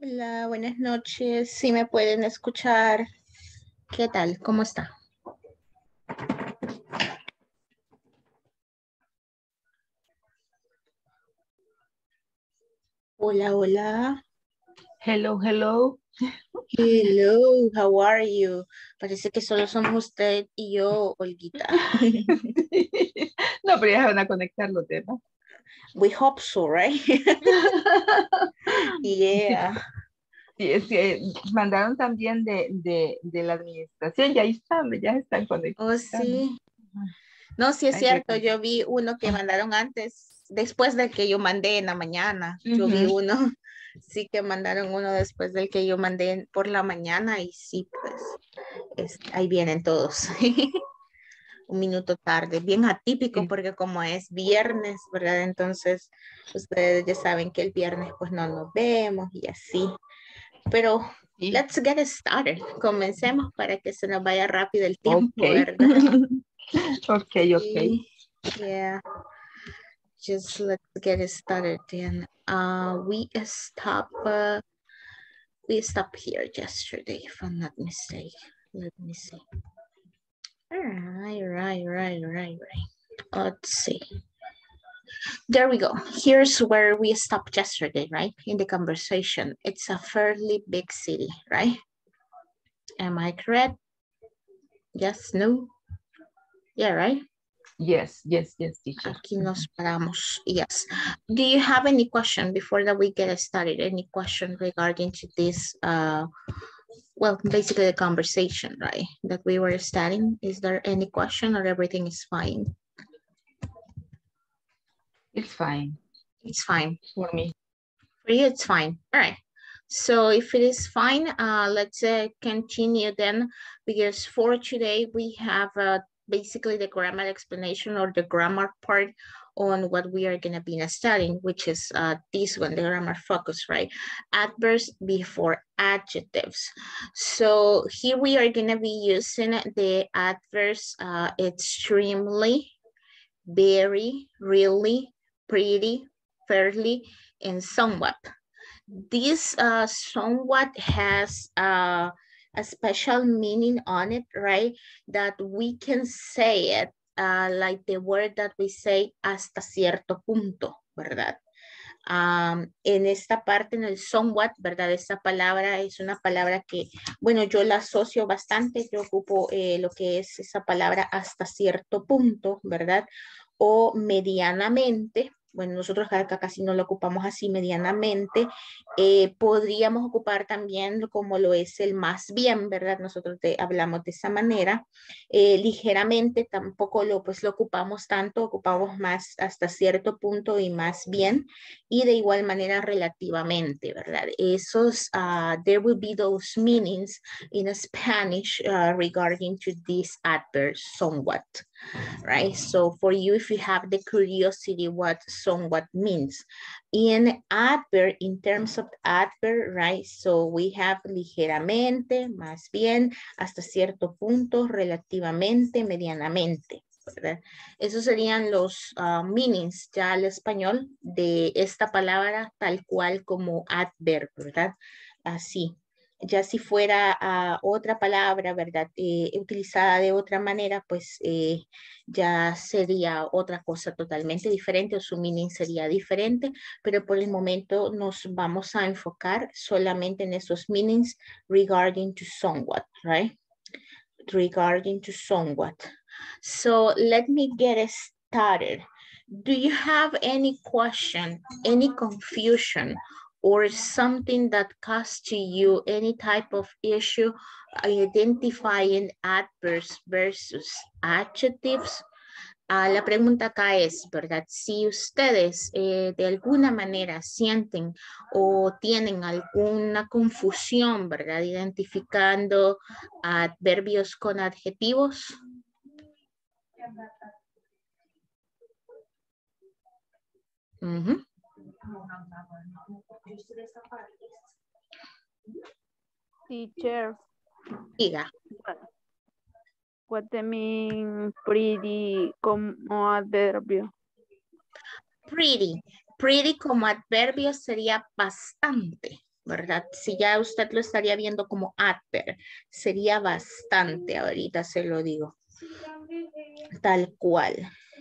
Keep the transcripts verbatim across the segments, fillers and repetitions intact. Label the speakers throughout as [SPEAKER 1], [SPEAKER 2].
[SPEAKER 1] Hola, buenas noches. ¿Sí me pueden escuchar? ¿Qué tal? ¿Cómo está? Hola, hola.
[SPEAKER 2] Hello, hello.
[SPEAKER 1] Hello, how are you? Parece que solo somos usted y yo, Olguita.
[SPEAKER 2] No, pero ya se van a conectar los demás.
[SPEAKER 1] We hope so, right? Yeah.
[SPEAKER 2] Sí, es que mandaron también de, de, de la administración, ya ahí están, ya se están
[SPEAKER 1] Oh,
[SPEAKER 2] conectando.
[SPEAKER 1] sí. No, sí es
[SPEAKER 2] Hay que
[SPEAKER 1] cierto.
[SPEAKER 2] con-
[SPEAKER 1] Yo vi uno que mandaron antes, después del que yo mandé en la mañana. Yo vi
[SPEAKER 2] Ujú.
[SPEAKER 1] uno. Sí que mandaron uno después del que yo mandé por la mañana y sí, pues es- ahí vienen todos. Un minuto tarde, bien atípico
[SPEAKER 2] Sí,
[SPEAKER 1] porque como es viernes, ¿verdad? Entonces, ustedes ya saben que el viernes pues no nos vemos y así. Pero
[SPEAKER 2] sí.
[SPEAKER 1] let's get started. Comencemos para que se nos vaya rápido el
[SPEAKER 2] Ok.
[SPEAKER 1] tiempo, ¿verdad?
[SPEAKER 2] Ok, ok.
[SPEAKER 1] Sí, yeah. Just let's get it started then. Uh, we stop. Uh, we stopped here yesterday, if I'm not mistaken. Let me see. All right, right, right, right, right. Let's see. There we go. Here's where we stopped yesterday, right? In the conversation. It's a fairly big city, right? Am I correct? Yes, no? Yeah, right?
[SPEAKER 2] Yes, yes, yes, teacher.
[SPEAKER 1] Aquí nos paramos. Yes. Do you have any question before that we get started? Any question regarding to this, uh, well, basically the conversation, right? That we were studying. Is there any question or everything is fine?
[SPEAKER 2] It's fine
[SPEAKER 1] It's fine.
[SPEAKER 2] for me.
[SPEAKER 1] For you, it's fine. All right. So if it is fine, uh, let's uh, continue then, because for today we have uh, basically the grammar explanation or the grammar part on what we are going to be studying, which is uh, this one, the grammar focus, right? Adverbs before adjectives. So here we are going to be using the adverbs uh, extremely, very, really, pretty, fairly, and somewhat. This uh, somewhat has uh, a special meaning on it, right? That we can say it uh, like the word that we say hasta cierto punto, ¿verdad? Um, en esta parte, en el somewhat, ¿verdad? Esta palabra es una palabra que, bueno, yo la asocio bastante, yo ocupo eh, lo que es esa palabra hasta cierto punto, ¿verdad? O medianamente, bueno, nosotros acá casi no lo ocupamos así medianamente, eh, podríamos ocupar también como lo es el más bien, ¿verdad? Nosotros te, hablamos de esa manera, eh, ligeramente tampoco lo, pues, lo ocupamos tanto, ocupamos más hasta cierto punto y más bien, y de igual manera relativamente, ¿verdad? Esos, uh, there will be those meanings in Spanish uh, regarding to this adverb somewhat, right? So for you, if you have the curiosity what somewhat means. In adverb, in terms of adverb, right? So we have ligeramente, más bien, hasta cierto punto, relativamente, medianamente, ¿verdad? Esos serían los uh, meanings ya al español de esta palabra tal cual como adverb, ¿verdad? Así. Ya si fuera uh, otra palabra, ¿verdad? Eh, utilizada de otra manera, pues eh, ya sería otra cosa totalmente diferente o su meaning sería diferente, pero por el momento nos vamos a enfocar solamente en esos meanings regarding to somewhat, right? Regarding to somewhat. So let me get started. Do you have any question, any confusion, or something that caused to you any type of issue identifying adverbs versus adjectives? Uh, la pregunta acá es, ¿verdad? Si ustedes eh, de alguna manera sienten o tienen alguna confusión, ¿verdad? Identificando adverbios con adjetivos. Uh-huh.
[SPEAKER 3] Teacher,
[SPEAKER 1] Diga.
[SPEAKER 3] what, what the mean pretty como adverbio?
[SPEAKER 1] Pretty. Pretty como adverbio sería bastante. ¿verdad? Si ya usted lo estaría viendo como adverb, sería bastante, ahorita se lo digo. Tal cual.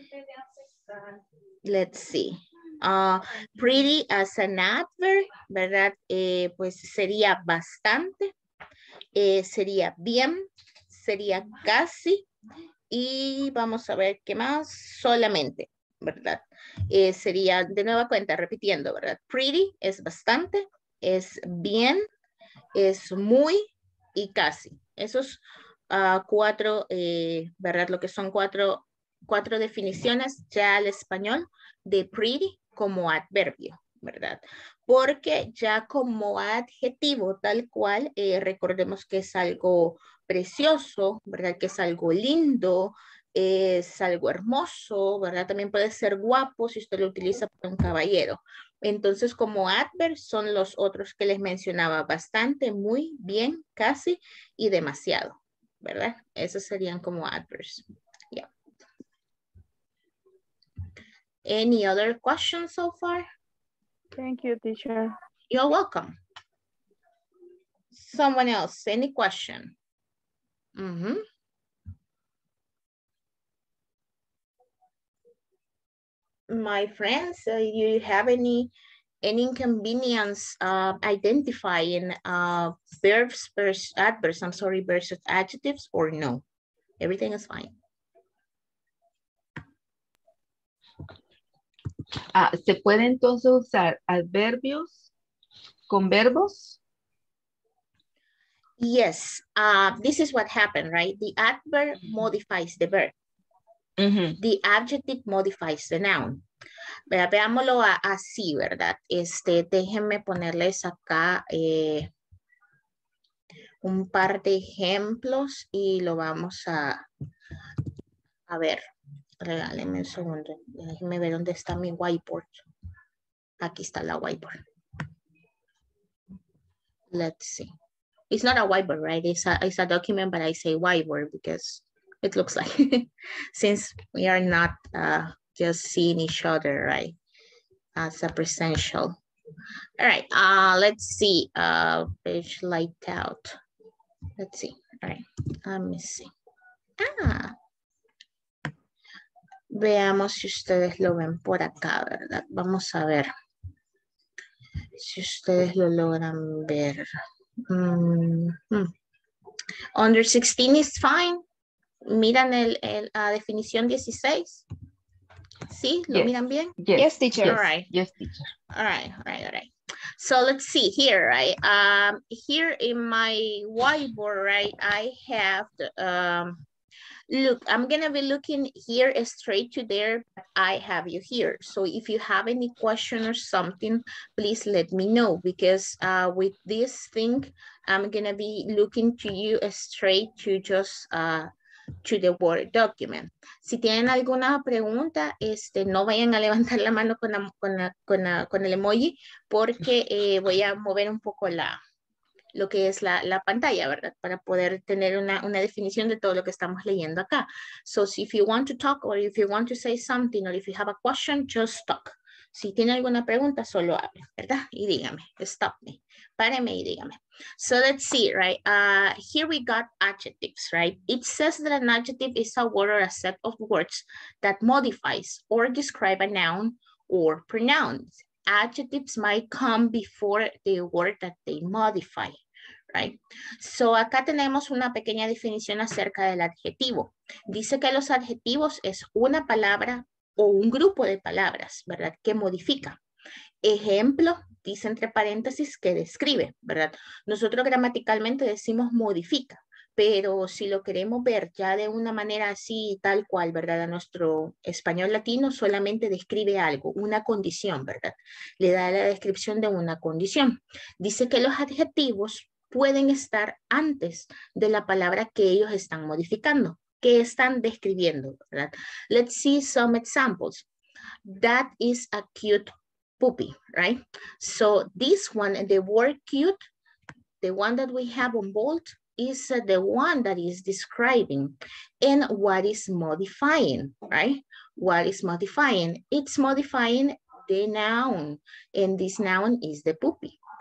[SPEAKER 1] Let's see. Uh, pretty as an adverb, ¿verdad? Eh, pues sería bastante, eh, sería bien, sería casi, y vamos a ver qué más, solamente, ¿verdad? Eh, sería de nueva cuenta, repitiendo, ¿verdad? Pretty es bastante, es bien, es muy y casi. Esos uh, cuatro, eh, ¿verdad? Lo que son cuatro, cuatro definiciones ya al español de pretty como adverbio, ¿verdad? Porque ya como adjetivo tal cual, eh, recordemos que es algo precioso, ¿verdad? Que es algo lindo, es algo hermoso, ¿verdad? También puede ser guapo si usted lo utiliza para un caballero. Entonces, como adverb son los otros que les mencionaba, bastante, muy, bien, casi y demasiado, ¿verdad? Esos serían como adverbs. Yeah. Any other questions so far?
[SPEAKER 3] Thank you, teacher.
[SPEAKER 1] You're welcome. Someone else, any question? Mm-hmm. My friends, uh, you have any any inconvenience uh, identifying uh, verbs versus adverbs, I'm sorry, versus adjectives, or no? Everything is fine.
[SPEAKER 2] Ah, ¿se puede entonces usar adverbios con verbos?
[SPEAKER 1] Yes, uh, this is what happened, right? The adverb modifies the verb.
[SPEAKER 2] Uh-huh.
[SPEAKER 1] The adjective modifies the noun. Vea, veámoslo a, así, ¿verdad? Este, déjenme ponerles acá eh, un par de ejemplos y lo vamos a, a ver. Regálenme un segundo. Déjenme ver dónde está mi whiteboard. Aquí está la whiteboard. Let's see. It's not a whiteboard, right? It's a, it's a document, but I say whiteboard because it looks like, since we are not uh, just seeing each other, right? As a presential. All right, uh, let's see. Uh, page light out. Let's see. All right, let me see. Ah. Veamos si ustedes lo ven por acá, ¿verdad? Vamos a ver. Si ustedes lo logran ver. Mm-hmm. Under sixteen is fine. ¿Miran el, el, la definición dieciséis? ¿Sí? ¿Lo
[SPEAKER 2] Yes.
[SPEAKER 1] miran bien?
[SPEAKER 2] Yes,
[SPEAKER 4] Yes, teacher.
[SPEAKER 1] All right.
[SPEAKER 2] Yes, teacher.
[SPEAKER 1] All right, all right, all right. So let's see here, right? Um, here in my whiteboard, right, I have, the, um, look, I'm gonna be looking here straight to there, but I have you here. So if you have any question or something, please let me know, because uh, with this thing, I'm gonna be looking to you straight to just uh, to the Word document. Si tienen alguna pregunta, este, no vayan a levantar la mano con, la, con, la, con, la, con el emoji, porque eh, voy a mover un poco la, lo que es la, la pantalla, ¿verdad? Para poder tener una, una definición de todo lo que estamos leyendo acá. So, if you want to talk, or if you want to say something, or if you have a question, just talk. Si tiene alguna pregunta, solo hable, ¿verdad? Y dígame, stop me, páreme y dígame. So let's see, right? Uh, here we got adjectives, right? It says that an adjective is a word or a set of words that modifies or describe a noun or pronoun. Adjectives might come before the word that they modify, right? So acá tenemos una pequeña definición acerca del adjetivo. Dice que los adjetivos es una palabra o un grupo de palabras, ¿verdad? Que modifica. Ejemplo, dice entre paréntesis que describe, ¿verdad? Nosotros gramaticalmente decimos modifica, pero si lo queremos ver ya de una manera así, tal cual, ¿verdad? A nuestro español latino solamente describe algo, una condición, ¿verdad? Le da la descripción de una condición. Dice que los adjetivos pueden estar antes de la palabra que ellos están modificando, que están describiendo, ¿verdad? Let's see some examples. That is a cute puppy, right? So this one, the word cute, the one that we have on bold, is uh, the one that is describing. And what is modifying, right? What is modifying? It's modifying the noun, and this noun is the puppy, right?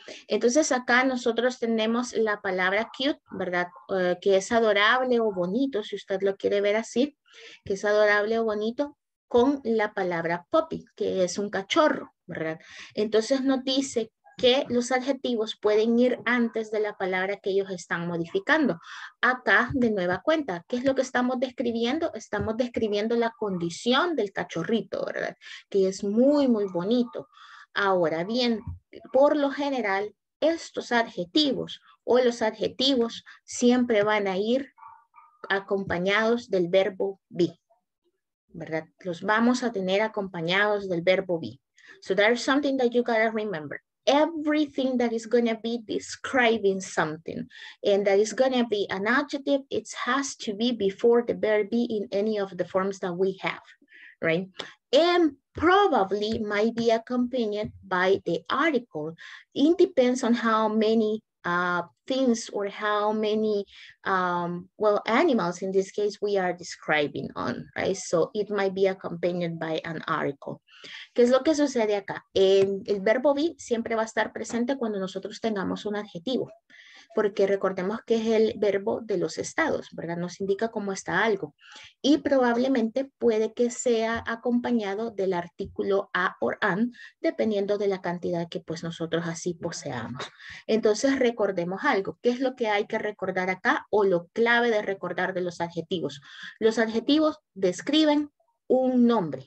[SPEAKER 1] Entonces acá nosotros tenemos la palabra cute, ¿verdad? Uh, que es adorable o bonito, si usted lo quiere ver así, que es adorable o bonito, con la palabra puppy, que es un cachorro, ¿verdad? Entonces nos dice que los adjetivos pueden ir antes de la palabra que ellos están modificando. Acá, de nueva cuenta, ¿qué es lo que estamos describiendo? Estamos describiendo la condición del cachorrito, ¿verdad? Que es muy, muy bonito. Ahora bien, por lo general, estos adjetivos o los adjetivos siempre van a ir acompañados del verbo be, ¿verdad? Los vamos a tener acompañados del verbo be. So there's something that you gotta remember. Everything that is going to be describing something and that is going to be an adjective, it has to be before the verb be in any of the forms that we have, right? And probably might be accompanied by the article. It depends on how many uh, things or how many, um, well, animals in this case we are describing on, right? So it might be accompanied by an article. ¿Qué es lo que sucede acá? El, el verbo be siempre va a estar presente cuando nosotros tengamos un adjetivo, porque recordemos que es el verbo de los estados, ¿verdad? Nos indica cómo está algo. Y probablemente puede que sea acompañado del artículo a or an, dependiendo de la cantidad que pues nosotros así poseamos. Entonces recordemos algo. ¿Qué es lo que hay que recordar acá o lo clave de recordar de los adjetivos? Los adjetivos describen un nombre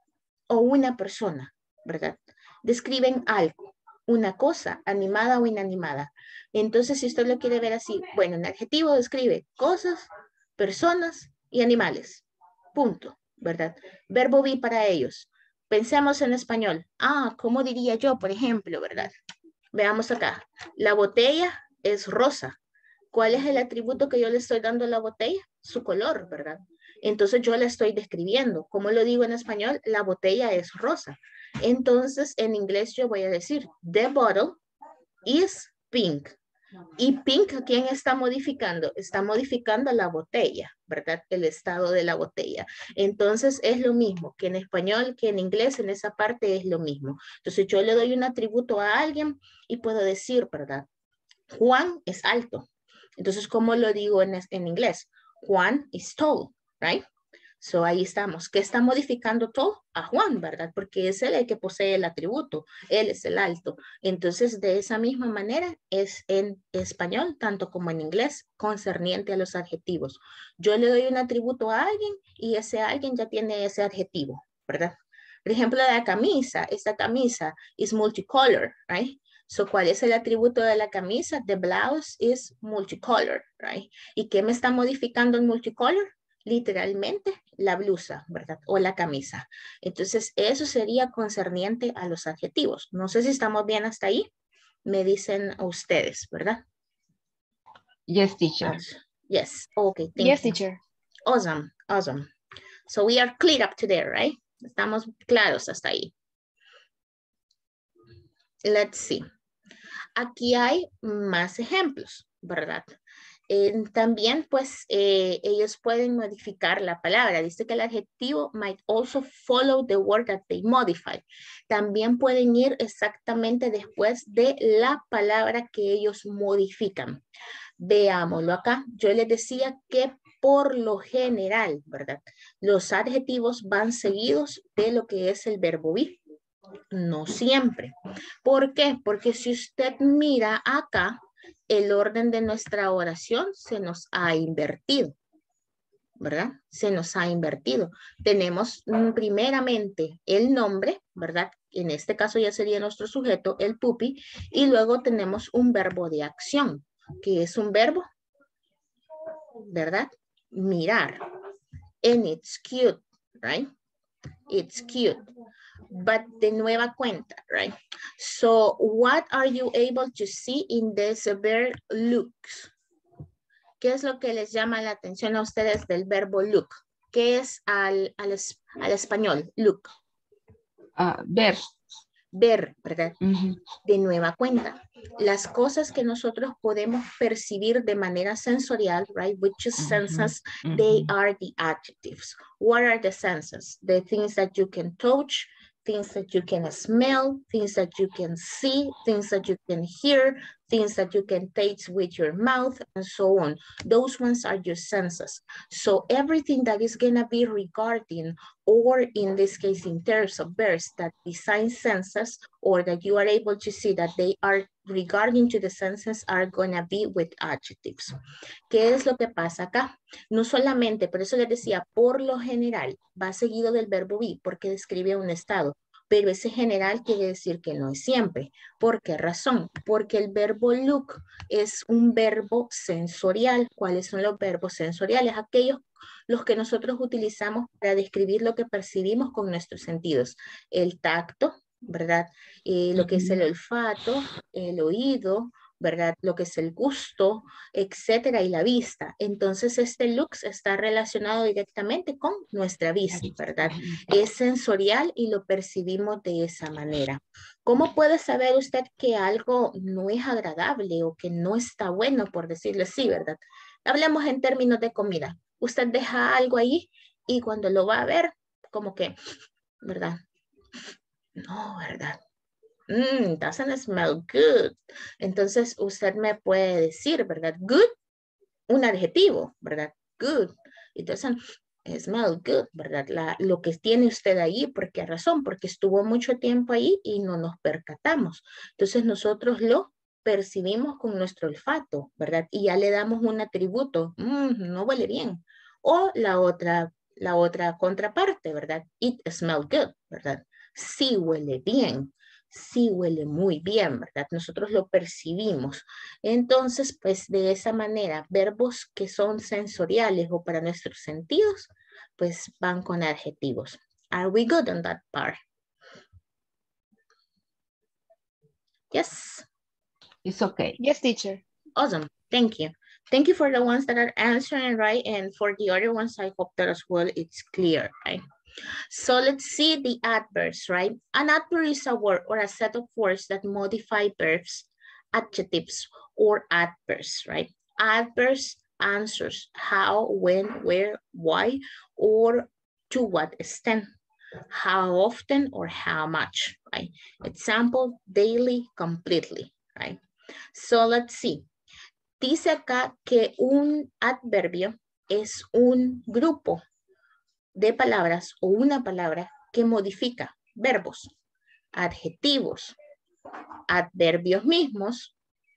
[SPEAKER 1] o una persona, ¿verdad? Describen algo, una cosa, animada o inanimada. Entonces, si usted lo quiere ver así, bueno, un adjetivo describe cosas, personas y animales. Punto, ¿verdad? Verbo be para ellos. Pensemos en español. Ah, ¿cómo diría yo, por ejemplo, verdad? Veamos acá. La botella es rosa. ¿Cuál es el atributo que yo le estoy dando a la botella? Su color, ¿verdad? Entonces yo la estoy describiendo. ¿Cómo lo digo en español? La botella es rosa. Entonces en inglés yo voy a decir, the bottle is pink. ¿Y pink quién está modificando? Está modificando la botella, ¿verdad? El estado de la botella. Entonces es lo mismo que en español, que en inglés, en esa parte es lo mismo. Entonces yo le doy un atributo a alguien y puedo decir, ¿verdad? Juan es alto. Entonces, ¿cómo lo digo en, en inglés? Juan is tall, right? So ahí estamos. ¿Qué está modificando todo? A Juan, ¿verdad? Porque es él el que posee el atributo. Él es el alto. Entonces, de esa misma manera es en español, tanto como en inglés, concerniente a los adjetivos. Yo le doy un atributo a alguien y ese alguien ya tiene ese adjetivo, ¿verdad? Por ejemplo, la camisa. Esta camisa is multicolor, right? So, ¿cuál es el atributo de la camisa? The blouse is multicolor, right? ¿Y qué me está modificando el multicolor? Literalmente la blusa, ¿verdad? O la camisa. Entonces, eso sería concerniente a los adjetivos. No sé si estamos bien hasta ahí. Me dicen ustedes, ¿verdad?
[SPEAKER 2] Yes, teacher.
[SPEAKER 1] Yes. Okay, thank
[SPEAKER 3] Yes,
[SPEAKER 1] you.
[SPEAKER 3] teacher.
[SPEAKER 1] Awesome, awesome. So, we are clear up to there, right? Estamos claros hasta ahí. Let's see. Aquí hay más ejemplos, ¿verdad? Eh, también, pues, eh, ellos pueden modificar la palabra. Dice que el adjetivo might also follow the word that they modify. También pueden ir exactamente después de la palabra que ellos modifican. Veámoslo acá. Yo les decía que por lo general, ¿verdad? Los adjetivos van seguidos de lo que es el verbo be. No siempre. ¿Por qué? Porque si usted mira acá, el orden de nuestra oración se nos ha invertido, ¿verdad? Se nos ha invertido. Tenemos primeramente el nombre, ¿verdad? En este caso ya sería nuestro sujeto, el puppy, y luego tenemos un verbo de acción, que es un verbo, ¿verdad? Mirar. And it's cute, right? It's cute. But de nueva cuenta, right? So what are you able to see in this verb looks? ¿Qué es lo que les llama la atención a ustedes del verbo look? ¿Qué es al, al, al español? Look.
[SPEAKER 2] Uh, ver.
[SPEAKER 1] Ver, ¿verdad?
[SPEAKER 2] Uh-huh.
[SPEAKER 1] De nueva cuenta. Las cosas que nosotros podemos percibir de manera sensorial, right? Which is senses,
[SPEAKER 2] uh-huh.
[SPEAKER 1] they are the adjectives. What are the senses? The things that you can touch, things that you can smell, things that you can see, things that you can hear, things that you can taste with your mouth, and so on. Those ones are your senses. So everything that is gonna be regarding, or in this case, in terms of verbs that design senses, or that you are able to see that they are regarding to the senses, are gonna be with adjectives. ¿Qué es lo que pasa acá? No solamente, por eso les decía, por lo general, va seguido del verbo be, porque describe un estado. Pero ese general quiere decir que no es siempre. ¿Por qué razón? Porque el verbo look es un verbo sensorial. ¿Cuáles son los verbos sensoriales? Aquellos los que nosotros utilizamos para describir lo que percibimos con nuestros sentidos. El tacto, ¿verdad? Eh, lo que es el olfato, el oído, ¿verdad? Lo que es el gusto, etcétera, y la vista. Entonces, este looks está relacionado directamente con nuestra vista, ¿verdad? Es sensorial y lo percibimos de esa manera. ¿Cómo puede saber usted que algo no es agradable o que no está bueno, por decirlo así, ¿verdad? Hablemos en términos de comida. Usted deja algo ahí y cuando lo va a ver, como que, ¿verdad? No, ¿verdad? Mmm, doesn't smell good. Entonces usted me puede decir, ¿verdad? Good, un adjetivo, ¿verdad? Good. It doesn't smell good, ¿verdad? La, lo que tiene usted ahí, ¿por qué razón? Porque estuvo mucho tiempo ahí y no nos percatamos. Entonces nosotros lo percibimos con nuestro olfato, ¿verdad? Y ya le damos un atributo, mmm, no huele bien. O la otra, la otra contraparte, ¿verdad? It smells good, ¿verdad? Sí huele bien. Sí huele muy bien, ¿verdad? Nosotros lo percibimos. Entonces, pues de esa manera, verbos que son sensoriales o para nuestros sentidos, pues van con adjetivos. Are we good on that part? Yes.
[SPEAKER 2] It's okay.
[SPEAKER 3] Yes, teacher.
[SPEAKER 1] Awesome. Thank you. Thank you for the ones that are answering right, and for the other ones, I hope that as well it's clear, right? So let's see the adverbs, right? An adverb is a word or a set of words that modify verbs, adjectives, or adverbs, right? Adverbs answers how, when, where, why, or to what extent, how often, or how much, right? Example, daily, completely, right? So let's see. Dice acá que un adverbio es un grupo de palabras o una palabra que modifica verbos, adjetivos, adverbios mismos,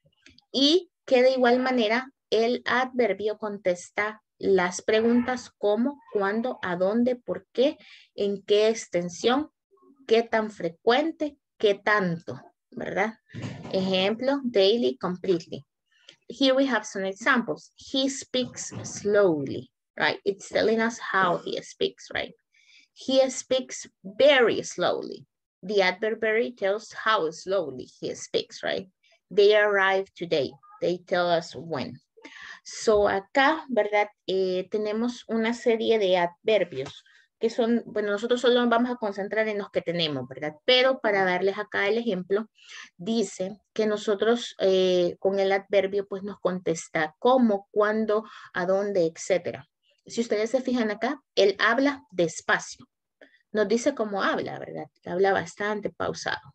[SPEAKER 1] y que de igual manera el adverbio contesta las preguntas cómo, cuándo, a dónde, por qué, en qué extensión, qué tan frecuente, qué tanto, ¿verdad? Ejemplo, daily, completely. Here we have some examples. He speaks slowly. Right? It's telling us how he speaks, right? He speaks very slowly. The adverb very tells how slowly he speaks, right? They arrived today. They tell us when. So acá, ¿verdad? Eh, tenemos una serie de adverbios que son, bueno, nosotros solo nos vamos a concentrar en los que tenemos, ¿verdad? Pero para darles acá el ejemplo, dice que nosotros eh, con el adverbio pues nos contesta cómo, cuándo, a dónde, etcétera. Si ustedes se fijan acá, él habla despacio. Nos dice cómo habla, ¿verdad? Habla bastante pausado.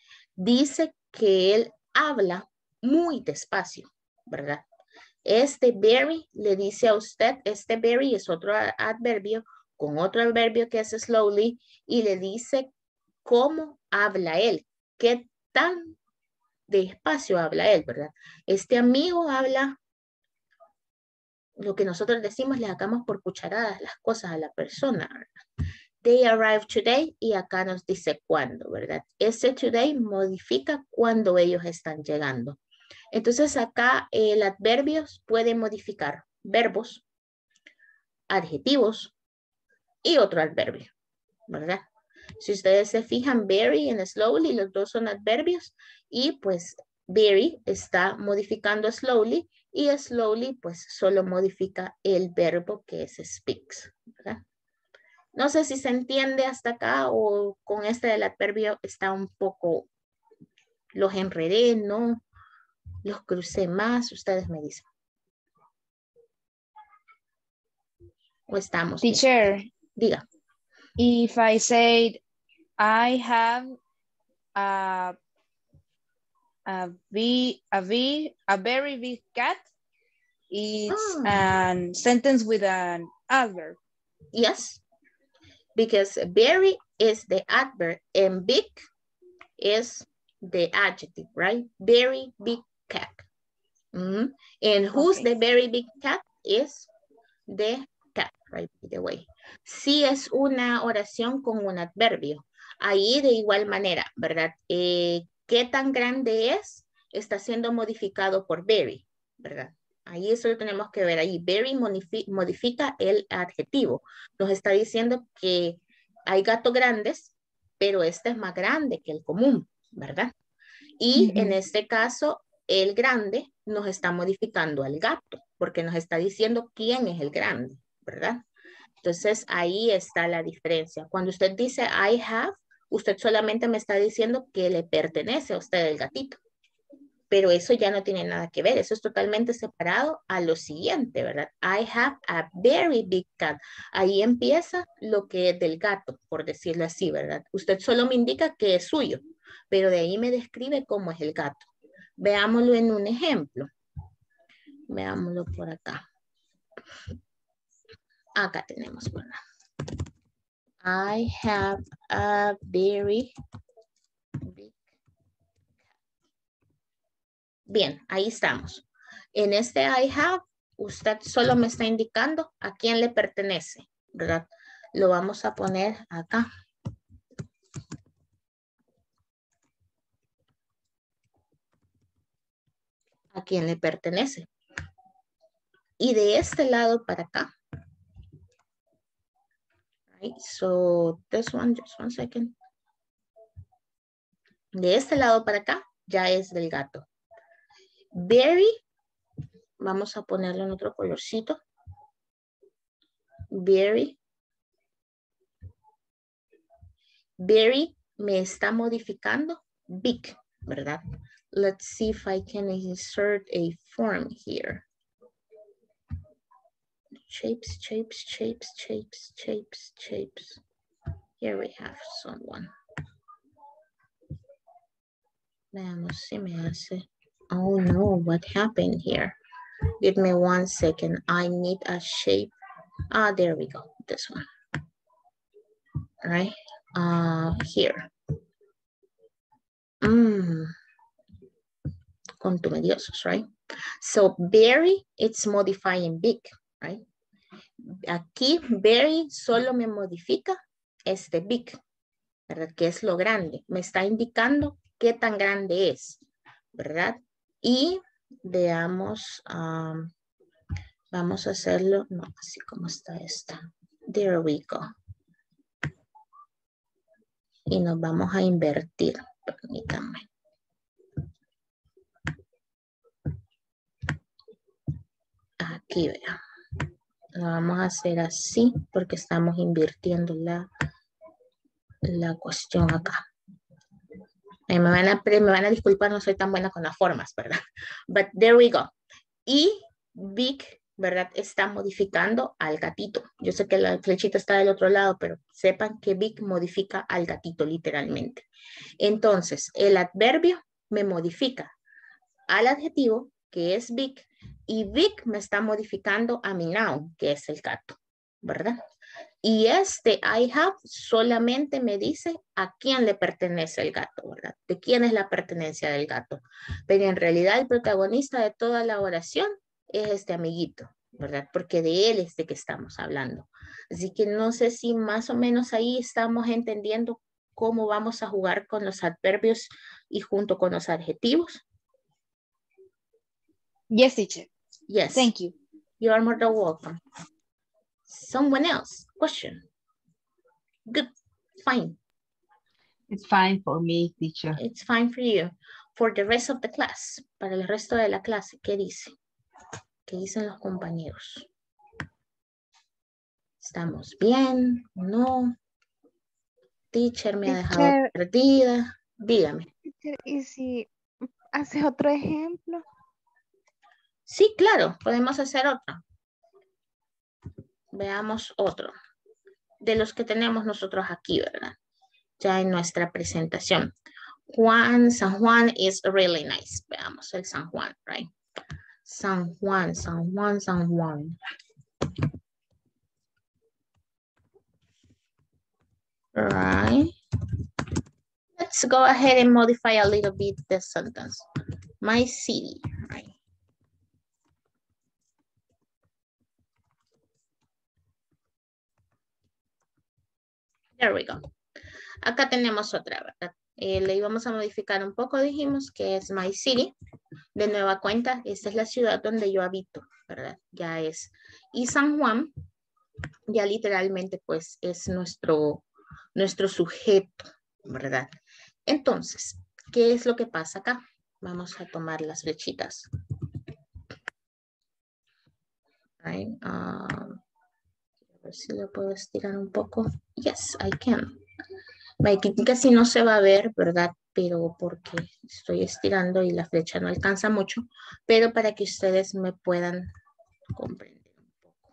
[SPEAKER 1] Dice que él habla muy despacio, ¿verdad? Este very le dice a usted, este very es otro adverbio con otro adverbio que es slowly y le dice cómo habla él, qué tan despacio habla él, ¿verdad? Este amigo habla lo que nosotros decimos, le sacamos por cucharadas las cosas a la persona, ¿verdad? They arrived today y acá nos dice cuándo, ¿verdad? Ese today modifica cuándo ellos están llegando. Entonces acá el adverbio puede modificar verbos, adjetivos y otro adverbio, ¿verdad? Si ustedes se fijan, very y slowly, los dos son adverbios y pues very está modificando slowly y slowly pues solo modifica el verbo que es speaks, ¿verdad? No sé si se entiende hasta acá o con este del adverbio está un poco, los enredé, ¿no? Los crucé más, ustedes me dicen. ¿O estamos bien?
[SPEAKER 3] Teacher,
[SPEAKER 1] Diga.
[SPEAKER 3] if I say
[SPEAKER 4] I have a, a, big, a, big, a very big cat. It's
[SPEAKER 1] Oh.
[SPEAKER 4] a sentence with an adverb.
[SPEAKER 1] Yes, because very is the adverb and big is the adjective, right? Very big cat. Mm-hmm. And who's
[SPEAKER 4] Okay.
[SPEAKER 1] the very big cat? Is the cat, right? By the way. Si es una oración con un adverbio. Ahí de igual manera, ¿verdad? Eh, ¿Qué tan grande es? Está siendo modificado por very, ¿verdad? Ahí eso lo tenemos que ver ahí. Very modifica el adjetivo. Nos está diciendo que hay gatos grandes, pero este es más grande que el común, ¿verdad? Y
[SPEAKER 4] Uh-huh.
[SPEAKER 1] en este caso, el grande nos está modificando al gato, porque nos está diciendo quién es el grande, ¿verdad? Entonces, ahí está la diferencia. Cuando usted dice I have, usted solamente me está diciendo que le pertenece a usted el gatito. Pero eso ya no tiene nada que ver. Eso es totalmente separado a lo siguiente, ¿verdad? I have a very big cat. Ahí empieza lo que es del gato, por decirlo así, ¿verdad? Usted solo me indica que es suyo, pero de ahí me describe cómo es el gato. Veámoslo en un ejemplo. Veámoslo por acá. Acá tenemos, ¿verdad? I have a very big. Bien, ahí estamos. En este I have, usted solo me está indicando a quién le pertenece, ¿verdad? Lo vamos a poner acá. A quién le pertenece. Y de este lado para acá. Right, so this one, just one second. De este lado para acá ya es del gato. Very, vamos a ponerlo en otro colorcito. Very. Very me está modificando big, ¿verdad? Let's see if I can insert a form here. Shapes, shapes, shapes, shapes, shapes, shapes. Here we have someone. Veamos si me hace. Oh no, what happened here? Give me one second. I need a shape. Ah, there we go. This one. All right. Uh, here. Mm. Contumediosos, right? So very, it's modifying big, right? Aquí very solo me modifica este big, ¿verdad? Que es lo grande. Me está indicando qué tan grande es, ¿verdad? Y veamos, um, vamos a hacerlo, no, así como está esta. There we go. Y nos vamos a invertir, permítanme. Aquí vean. Lo vamos a hacer así porque estamos invirtiendo la, la cuestión acá. Me van, a, me van a disculpar, no soy tan buena con las formas, ¿verdad? But there we go. Y big, ¿verdad? Está modificando al gatito. Yo sé que la flechita está del otro lado, pero sepan que big modifica al gatito literalmente. Entonces, el adverbio me modifica al adjetivo, que es big, y big me está modificando a mi noun, que es el gato, ¿verdad? Y este I have solamente me dice a quién le pertenece el gato, ¿verdad? De quién es la pertenencia del gato. Pero en realidad el protagonista de toda la oración es este amiguito, ¿verdad? Porque de él es de que estamos hablando. Así que no sé si más o menos ahí estamos entendiendo cómo vamos a jugar con los adverbios y junto con los adjetivos.
[SPEAKER 4] Yes, teacher.
[SPEAKER 1] Yes.
[SPEAKER 4] Thank you.
[SPEAKER 1] You are more than welcome. Someone else, question. Good, fine.
[SPEAKER 2] It's fine for me, teacher.
[SPEAKER 1] It's fine for you. For the rest of the class, para el resto de la clase, ¿qué dice? ¿Qué dicen los compañeros? ¿Estamos bien? ¿No? Teacher me ha dejado
[SPEAKER 3] Teacher.
[SPEAKER 1] perdida. Dígame.
[SPEAKER 3] Teacher, ¿y si haces otro ejemplo?
[SPEAKER 1] Sí, claro, podemos hacer otro. Veamos otro. De los que tenemos nosotros aquí, ¿verdad? ya en nuestra presentación. Juan, San Juan is really nice. Veamos el San Juan, right? San Juan, San Juan, San Juan. Right. Let's go ahead and modify a little bit the sentence. My city, right? There we go. Acá tenemos otra, ¿verdad? Eh, le íbamos a modificar un poco, dijimos que es my city. De nueva cuenta, esta es la ciudad donde yo habito, ¿verdad? Ya es. Y San Juan, ya literalmente pues es nuestro, nuestro sujeto, ¿verdad? Entonces, ¿qué es lo que pasa acá? Vamos a tomar las flechitas. Right. Um, a ver si lo puedo estirar un poco. Yes, I can. Aquí casi no se va a ver, ¿verdad? Pero porque estoy estirando y la flecha no alcanza mucho, pero para que ustedes me puedan comprender un poco.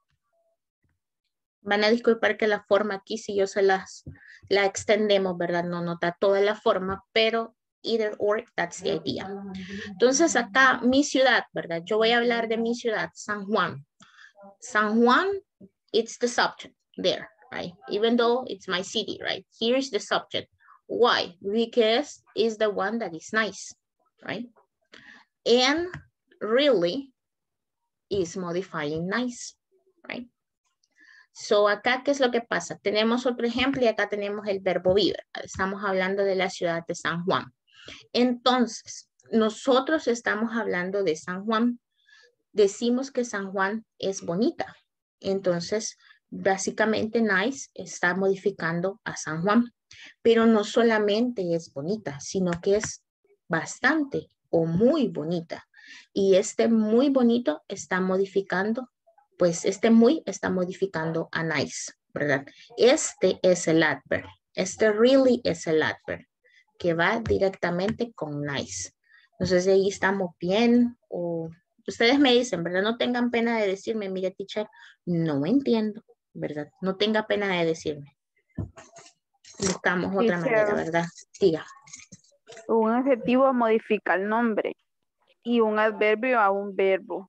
[SPEAKER 1] Van a disculpar que la forma aquí, si yo se las la extendemos, ¿verdad? No nota toda la forma, pero either or, that's the idea. Entonces acá, mi ciudad, ¿verdad? Yo voy a hablar de mi ciudad, San Juan. San Juan, it's the subject there. Right? Even though it's my city, right? Here's the subject. Why? Because it's the one that is nice, right? And really is modifying nice, right? So acá, ¿qué es lo que pasa? Tenemos otro ejemplo y acá tenemos el verbo vivir. Estamos hablando de la ciudad de San Juan. Entonces, nosotros estamos hablando de San Juan. Decimos que San Juan es bonita. Entonces, básicamente nice está modificando a San Juan, pero no solamente es bonita, sino que es bastante o muy bonita. Y este muy bonito está modificando, pues este muy está modificando a nice, ¿verdad? Este es el adverb. Este really es el adverb que va directamente con nice. No sé si ahí estamos bien o ustedes me dicen, ¿verdad? No tengan pena de decirme, mire, teacher, no entiendo. ¿Verdad? No tenga pena de decirme. Buscamos otra
[SPEAKER 3] Sí,
[SPEAKER 1] manera, ¿verdad? Diga.
[SPEAKER 3] Un adjetivo modifica el nombre y un adverbio a un verbo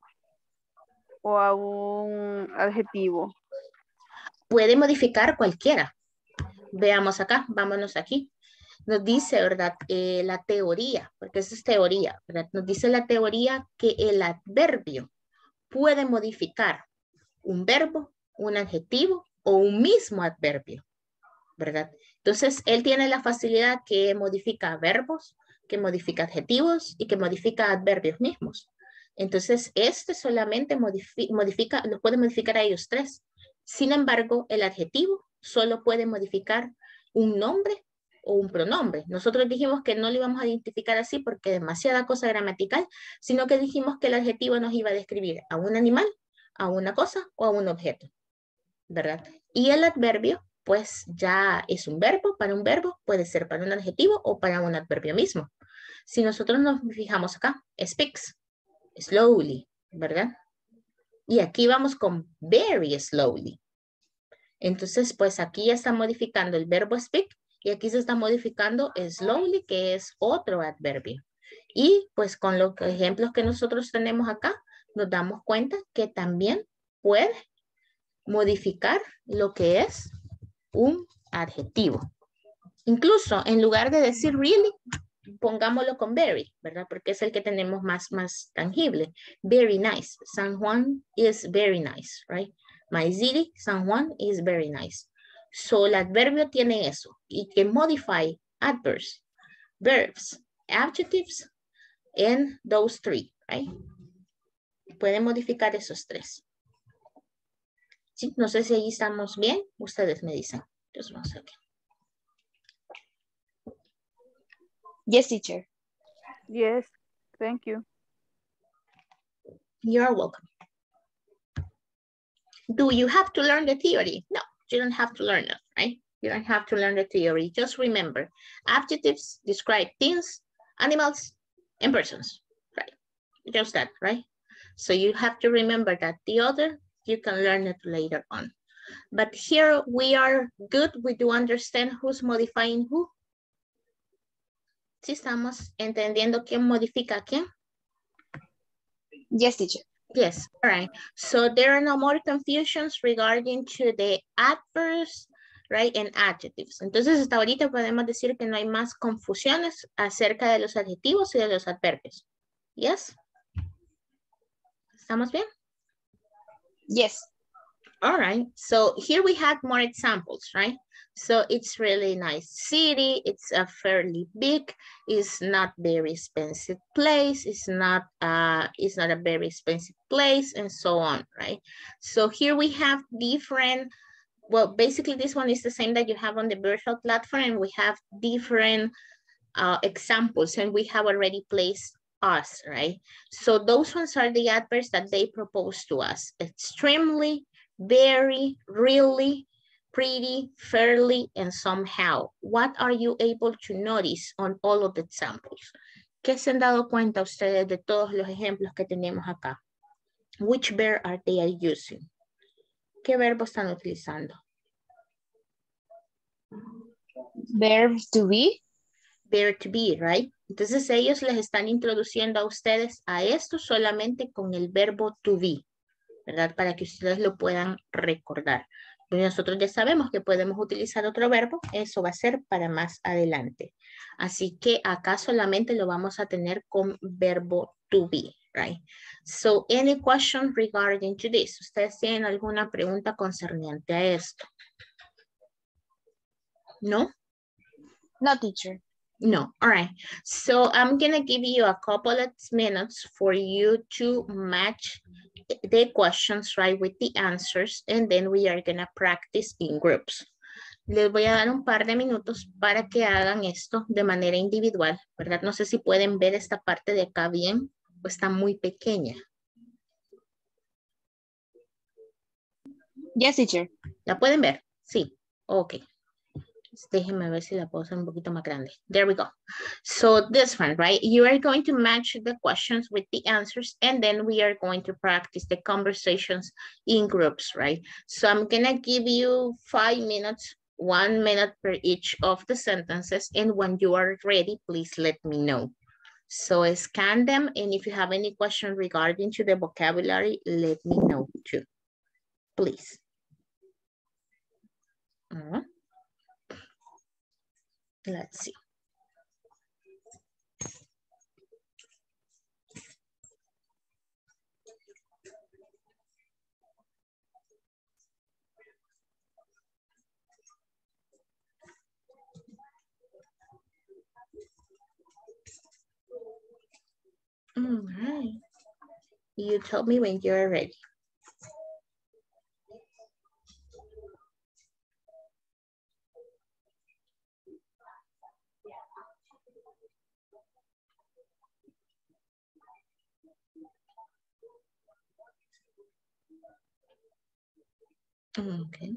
[SPEAKER 3] o a un adjetivo.
[SPEAKER 1] Puede modificar cualquiera. Veamos acá, vámonos aquí. Nos dice, ¿verdad? Eh, la teoría, porque eso es teoría, ¿verdad? Nos dice la teoría que el adverbio puede modificar un verbo, un adjetivo o un mismo adverbio, ¿verdad? Entonces, él tiene la facilidad que modifica verbos, que modifica adjetivos y que modifica adverbios mismos. Entonces, este solamente modifica, modifica, los puede modificar a ellos tres. Sin embargo, el adjetivo solo puede modificar un nombre o un pronombre. Nosotros dijimos que no lo íbamos a identificar así porque demasiada cosa gramatical, sino que dijimos que el adjetivo nos iba a describir a un animal, a una cosa o a un objeto, ¿verdad? Y el adverbio, pues ya es un verbo, para un verbo puede ser para un adjetivo o para un adverbio mismo. Si nosotros nos fijamos acá, speaks, slowly, ¿verdad? Y aquí vamos con very slowly. Entonces, pues aquí ya está modificando el verbo speak y aquí se está modificando slowly, que es otro adverbio. Y pues con los ejemplos que nosotros tenemos acá, nos damos cuenta que también puede modificar lo que es un adjetivo. Incluso en lugar de decir really, pongámoslo con very, ¿verdad? Porque es el que tenemos más, más tangible. Very nice. San Juan is very nice, right? My city, San Juan is very nice. So el adverbio tiene eso y que modify adverbs, verbs, adjectives, and those three, right? Puede modificar esos tres. ¿Sí? No sé si ahí estamos bien. Ustedes me dicen. Just one second.
[SPEAKER 4] Yes, teacher.
[SPEAKER 3] Yes, thank you.
[SPEAKER 1] You're welcome. Do you have to learn the theory? No, you don't have to learn it, right? You don't have to learn the theory. Just remember, adjectives describe things, animals, and persons, right? Just that, right? So you have to remember that the other, you can learn it later on. But here we are good. We do understand who's modifying who. ¿Sí estamos entendiendo quién modifica a quién?
[SPEAKER 4] Yes, teacher.
[SPEAKER 1] Yes, all right. So there are no more confusions regarding to the adverbs, right, and adjectives. Entonces hasta ahorita podemos decir que no hay más confusiones acerca de los adjetivos y de los adverbios. Yes? ¿Estamos bien?
[SPEAKER 4] Yes.
[SPEAKER 1] All right, so here we have more examples, right? So it's really nice city, it's a fairly big, it's not very expensive place, it's not uh it's not a very expensive place, and so on, right? So here we have different, well, basically this one is the same that you have on the virtual platform, and we have different uh examples, and we have already placed us, right? So those ones are the adverbs that they propose to us. Extremely, very, really, pretty, fairly, and somehow. What are you able to notice on all of the examples? ¿Qué se han dado cuenta ustedes de todos los ejemplos que tenemos acá? Which verb are they using? ¿Qué verbo están utilizando?
[SPEAKER 4] Verb to be.
[SPEAKER 1] Verb to be, right? Entonces ellos les están introduciendo a ustedes a esto solamente con el verbo to be, ¿verdad? Para que ustedes lo puedan recordar. Pero nosotros ya sabemos que podemos utilizar otro verbo, eso va a ser para más adelante. Así que acá solamente lo vamos a tener con verbo to be, right? So, any question regarding to this? ¿Ustedes tienen alguna pregunta concerniente a esto? ¿No?
[SPEAKER 4] No, teacher.
[SPEAKER 1] No, all right. So I'm gonna give you a couple of minutes for you to match the questions, right, with the answers, and then we are gonna practice in groups. Les voy a dar un par de minutos para que hagan esto de manera individual, ¿verdad? No sé si pueden ver esta parte de acá bien o está muy pequeña.
[SPEAKER 4] Yes, teacher.
[SPEAKER 1] ¿La pueden ver? Sí, ok. Déjenme ver si la puedo hacer un poquito más grande. There we go. So this one, right? You are going to match the questions with the answers, and then we are going to practice the conversations in groups, right? So I'm gonna give you five minutes, one minute per each of the sentences, and when you are ready, please let me know. So scan them, and if you have any question regarding to the vocabulary, let me know too, please. Uh-huh. Let's see. All right. You tell me when you're ready. Okay.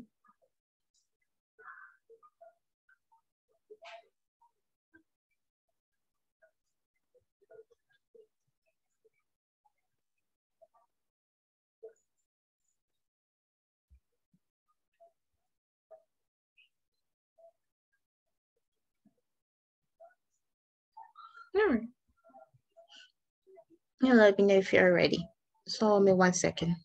[SPEAKER 1] All right. You let me know if you're ready. So, me one second.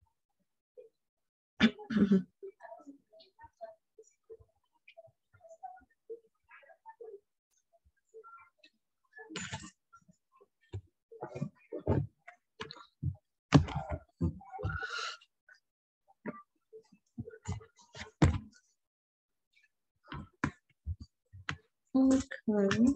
[SPEAKER 1] Okay.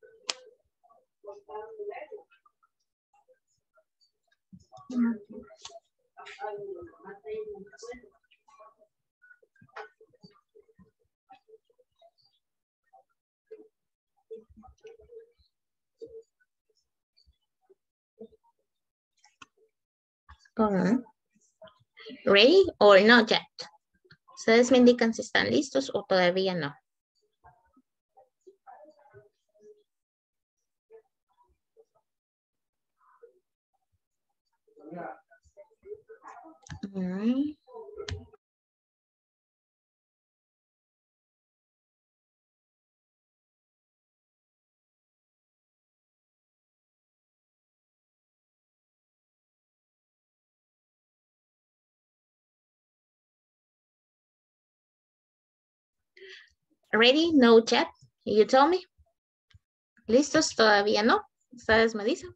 [SPEAKER 1] All right. Ready or not yet? Ustedes me indican si están listos o todavía no. All right. Ready? No chat? You tell me. ¿Listos? Todavía no. ¿Ustedes me dicen?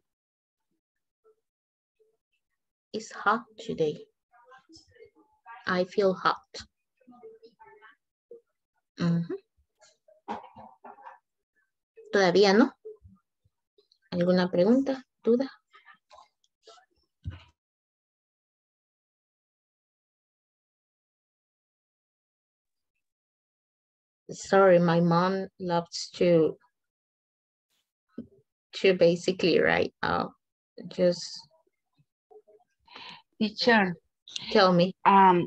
[SPEAKER 1] It's hot today. I feel hot. Uh-huh. Todavía no. ¿Alguna pregunta? ¿Duda? Sorry, my mom loves to to basically write out. Just
[SPEAKER 2] Teacher,
[SPEAKER 1] tell me.
[SPEAKER 2] um,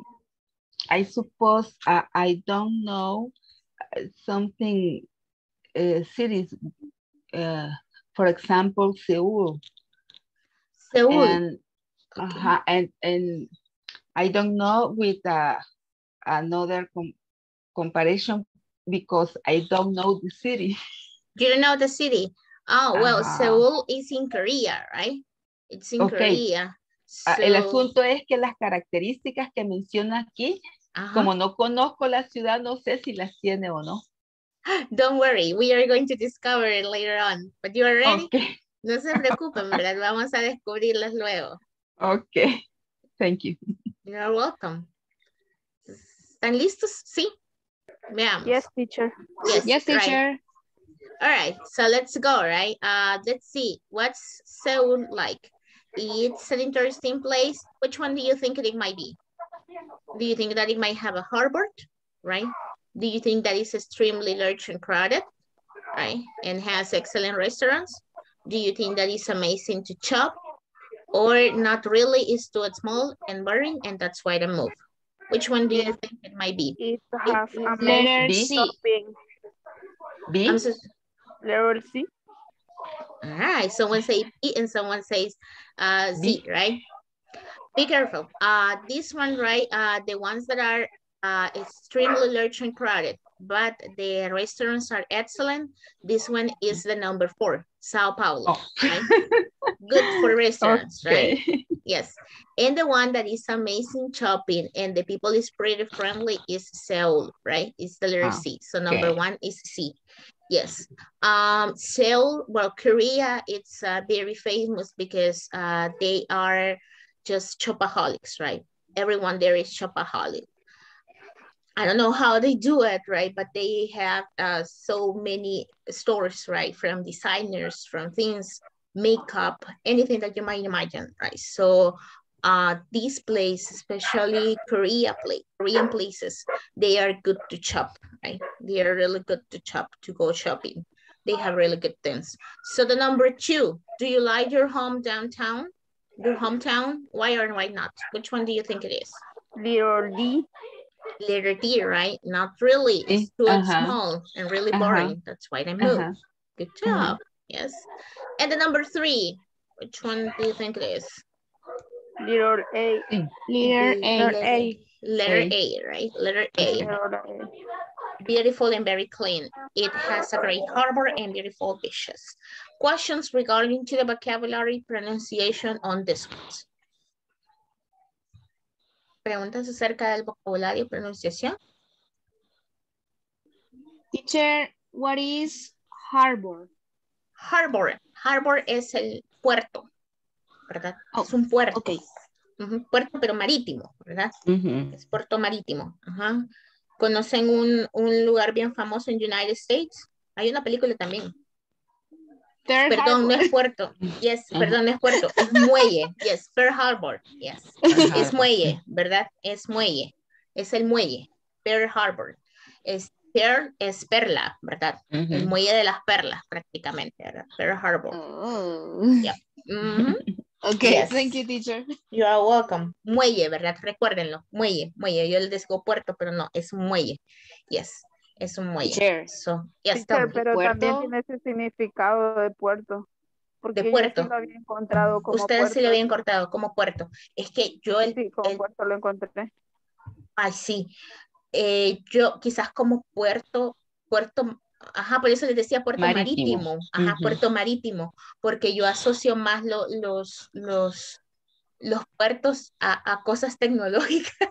[SPEAKER 2] I suppose uh, I don't know uh, something uh, cities, uh, for example, Seoul,
[SPEAKER 1] Seoul.
[SPEAKER 2] and
[SPEAKER 1] Okay.
[SPEAKER 2] uh, and and I don't know with uh, another com comparison because I don't know the city.
[SPEAKER 1] You don't know the city? Oh, well,
[SPEAKER 2] Ajá.
[SPEAKER 1] Seoul is in Korea, right? It's in
[SPEAKER 2] Okay.
[SPEAKER 1] Korea.
[SPEAKER 2] Ah,
[SPEAKER 1] So,
[SPEAKER 2] el asunto es que las características que menciona aquí,
[SPEAKER 1] ajá.
[SPEAKER 2] como no conozco la ciudad, no sé si las tiene o no.
[SPEAKER 1] Don't worry, we are going to discover it later on. But you are ready?
[SPEAKER 2] Okay.
[SPEAKER 1] No se preocupen, ¿verdad? Vamos a descubrirlas luego.
[SPEAKER 2] Okay. Thank you.
[SPEAKER 1] You're welcome. ¿Están listos? Sí. Veamos.
[SPEAKER 3] Yes, teacher.
[SPEAKER 1] Yes,
[SPEAKER 4] Yes,
[SPEAKER 1] right.
[SPEAKER 4] teacher.
[SPEAKER 1] All right, so let's go, right? Uh, let's see, what's Seoul like? It's an interesting place. Which one do you think it might be? Do you think that it might have a harbor, right? Do you think that it's extremely large and crowded, right? And has excellent restaurants? Do you think that it's amazing to shop? Or not really, it's too small and boring and that's why they move? Which one do you think it might be?
[SPEAKER 3] It has
[SPEAKER 4] Letter
[SPEAKER 3] amazing
[SPEAKER 4] C.
[SPEAKER 3] shopping.
[SPEAKER 2] B.
[SPEAKER 1] I'm so,
[SPEAKER 3] Letter C.
[SPEAKER 1] all right, someone say B and someone says uh, Z,
[SPEAKER 2] B.
[SPEAKER 1] right? Be careful. Uh, this one, right, uh, the ones that are uh, extremely large and crowded, but the restaurants are excellent. This one is the number four, Sao Paulo,
[SPEAKER 2] Oh.
[SPEAKER 1] right? Good for restaurants, right?
[SPEAKER 2] Okay.
[SPEAKER 1] Yes. And the one that is amazing shopping and the people is pretty friendly is Seoul, right? It's the letter
[SPEAKER 2] Ah,
[SPEAKER 1] C. So number
[SPEAKER 2] okay.
[SPEAKER 1] one is C. Yes. Um, Seoul, well, Korea, it's uh, very famous because uh, they are just shopaholics, right? Everyone there is shopaholic. I don't know how they do it, right? But they have uh, so many stores, right? From designers, from things, makeup, anything that you might imagine, right? So uh, these places, especially Korea place, Korean places, they are good to shop, right? They are really good to shop, to go shopping. They have really good things. So the number two, do you like your home downtown? Your hometown? Why or why not? Which one do you think it is?
[SPEAKER 3] Little D.
[SPEAKER 1] Letter D, right? Not really. It's too
[SPEAKER 2] Uh-huh.
[SPEAKER 1] small and really
[SPEAKER 2] Uh-huh.
[SPEAKER 1] boring. That's why they move.
[SPEAKER 2] Uh-huh.
[SPEAKER 1] Good job. Yes. And the number three, which one do you think it is?
[SPEAKER 3] Little A.
[SPEAKER 2] Sí.
[SPEAKER 4] Letter A.
[SPEAKER 3] Letter A.
[SPEAKER 1] Letter
[SPEAKER 2] A.
[SPEAKER 1] A, right? Letter A.
[SPEAKER 3] Letter A.
[SPEAKER 1] Beautiful and very clean. It has a great harbor and beautiful beaches. Questions regarding to the vocabulary pronunciation on this one. Preguntas acerca del vocabulario y pronunciación.
[SPEAKER 4] Teacher, what is harbor?
[SPEAKER 1] Harbor. Harbor es el puerto, ¿verdad?
[SPEAKER 4] Oh,
[SPEAKER 1] es un puerto.
[SPEAKER 4] okay.
[SPEAKER 1] Uh-huh. Puerto, pero marítimo, ¿verdad?
[SPEAKER 2] Uh-huh.
[SPEAKER 1] Es puerto marítimo. Ajá. ¿Conocen un, un lugar bien famoso en United States? Hay una película también.
[SPEAKER 4] Pearl
[SPEAKER 1] Perdón, no
[SPEAKER 4] Harbor.
[SPEAKER 1] es puerto. Yes,
[SPEAKER 2] Ajá.
[SPEAKER 1] perdón, no es puerto. Es muelle. Yes, Pearl Harbor. Yes.
[SPEAKER 2] Ajá.
[SPEAKER 1] Es muelle, ¿verdad? Es muelle. Es el muelle. Pearl Harbor. Es, Pearl es perla, ¿verdad?
[SPEAKER 2] Uh-huh.
[SPEAKER 1] El muelle de las perlas, prácticamente, ¿verdad? Pearl Harbor.
[SPEAKER 4] Oh.
[SPEAKER 1] Yep. Mm-hmm.
[SPEAKER 4] Okay,
[SPEAKER 1] Yes.
[SPEAKER 4] thank you, teacher.
[SPEAKER 1] You are welcome. Muelle, ¿verdad? Recuérdenlo. Muelle, muelle. Yo les digo puerto, pero no, es un muelle. Yes, es un muelle.
[SPEAKER 4] Teacher.
[SPEAKER 1] So, yes,
[SPEAKER 3] Teacher,
[SPEAKER 1] tell me.
[SPEAKER 3] pero
[SPEAKER 4] puerto.
[SPEAKER 3] también tiene ese significado de puerto. Porque
[SPEAKER 1] De
[SPEAKER 3] yo
[SPEAKER 1] puerto.
[SPEAKER 3] sí lo había encontrado como
[SPEAKER 1] Ustedes
[SPEAKER 3] puerto.
[SPEAKER 1] sí lo habían cortado como puerto. Es que yo el...
[SPEAKER 3] Sí, como
[SPEAKER 1] el
[SPEAKER 3] puerto lo encontré.
[SPEAKER 1] ay, sí. Eh, yo quizás como puerto, puerto, ajá, por eso les decía puerto marítimo.
[SPEAKER 2] Marítimo.
[SPEAKER 1] Ajá,
[SPEAKER 2] Ujú.
[SPEAKER 1] puerto marítimo. Porque yo asocio más lo- los, los, los puertos a, a cosas tecnológicas.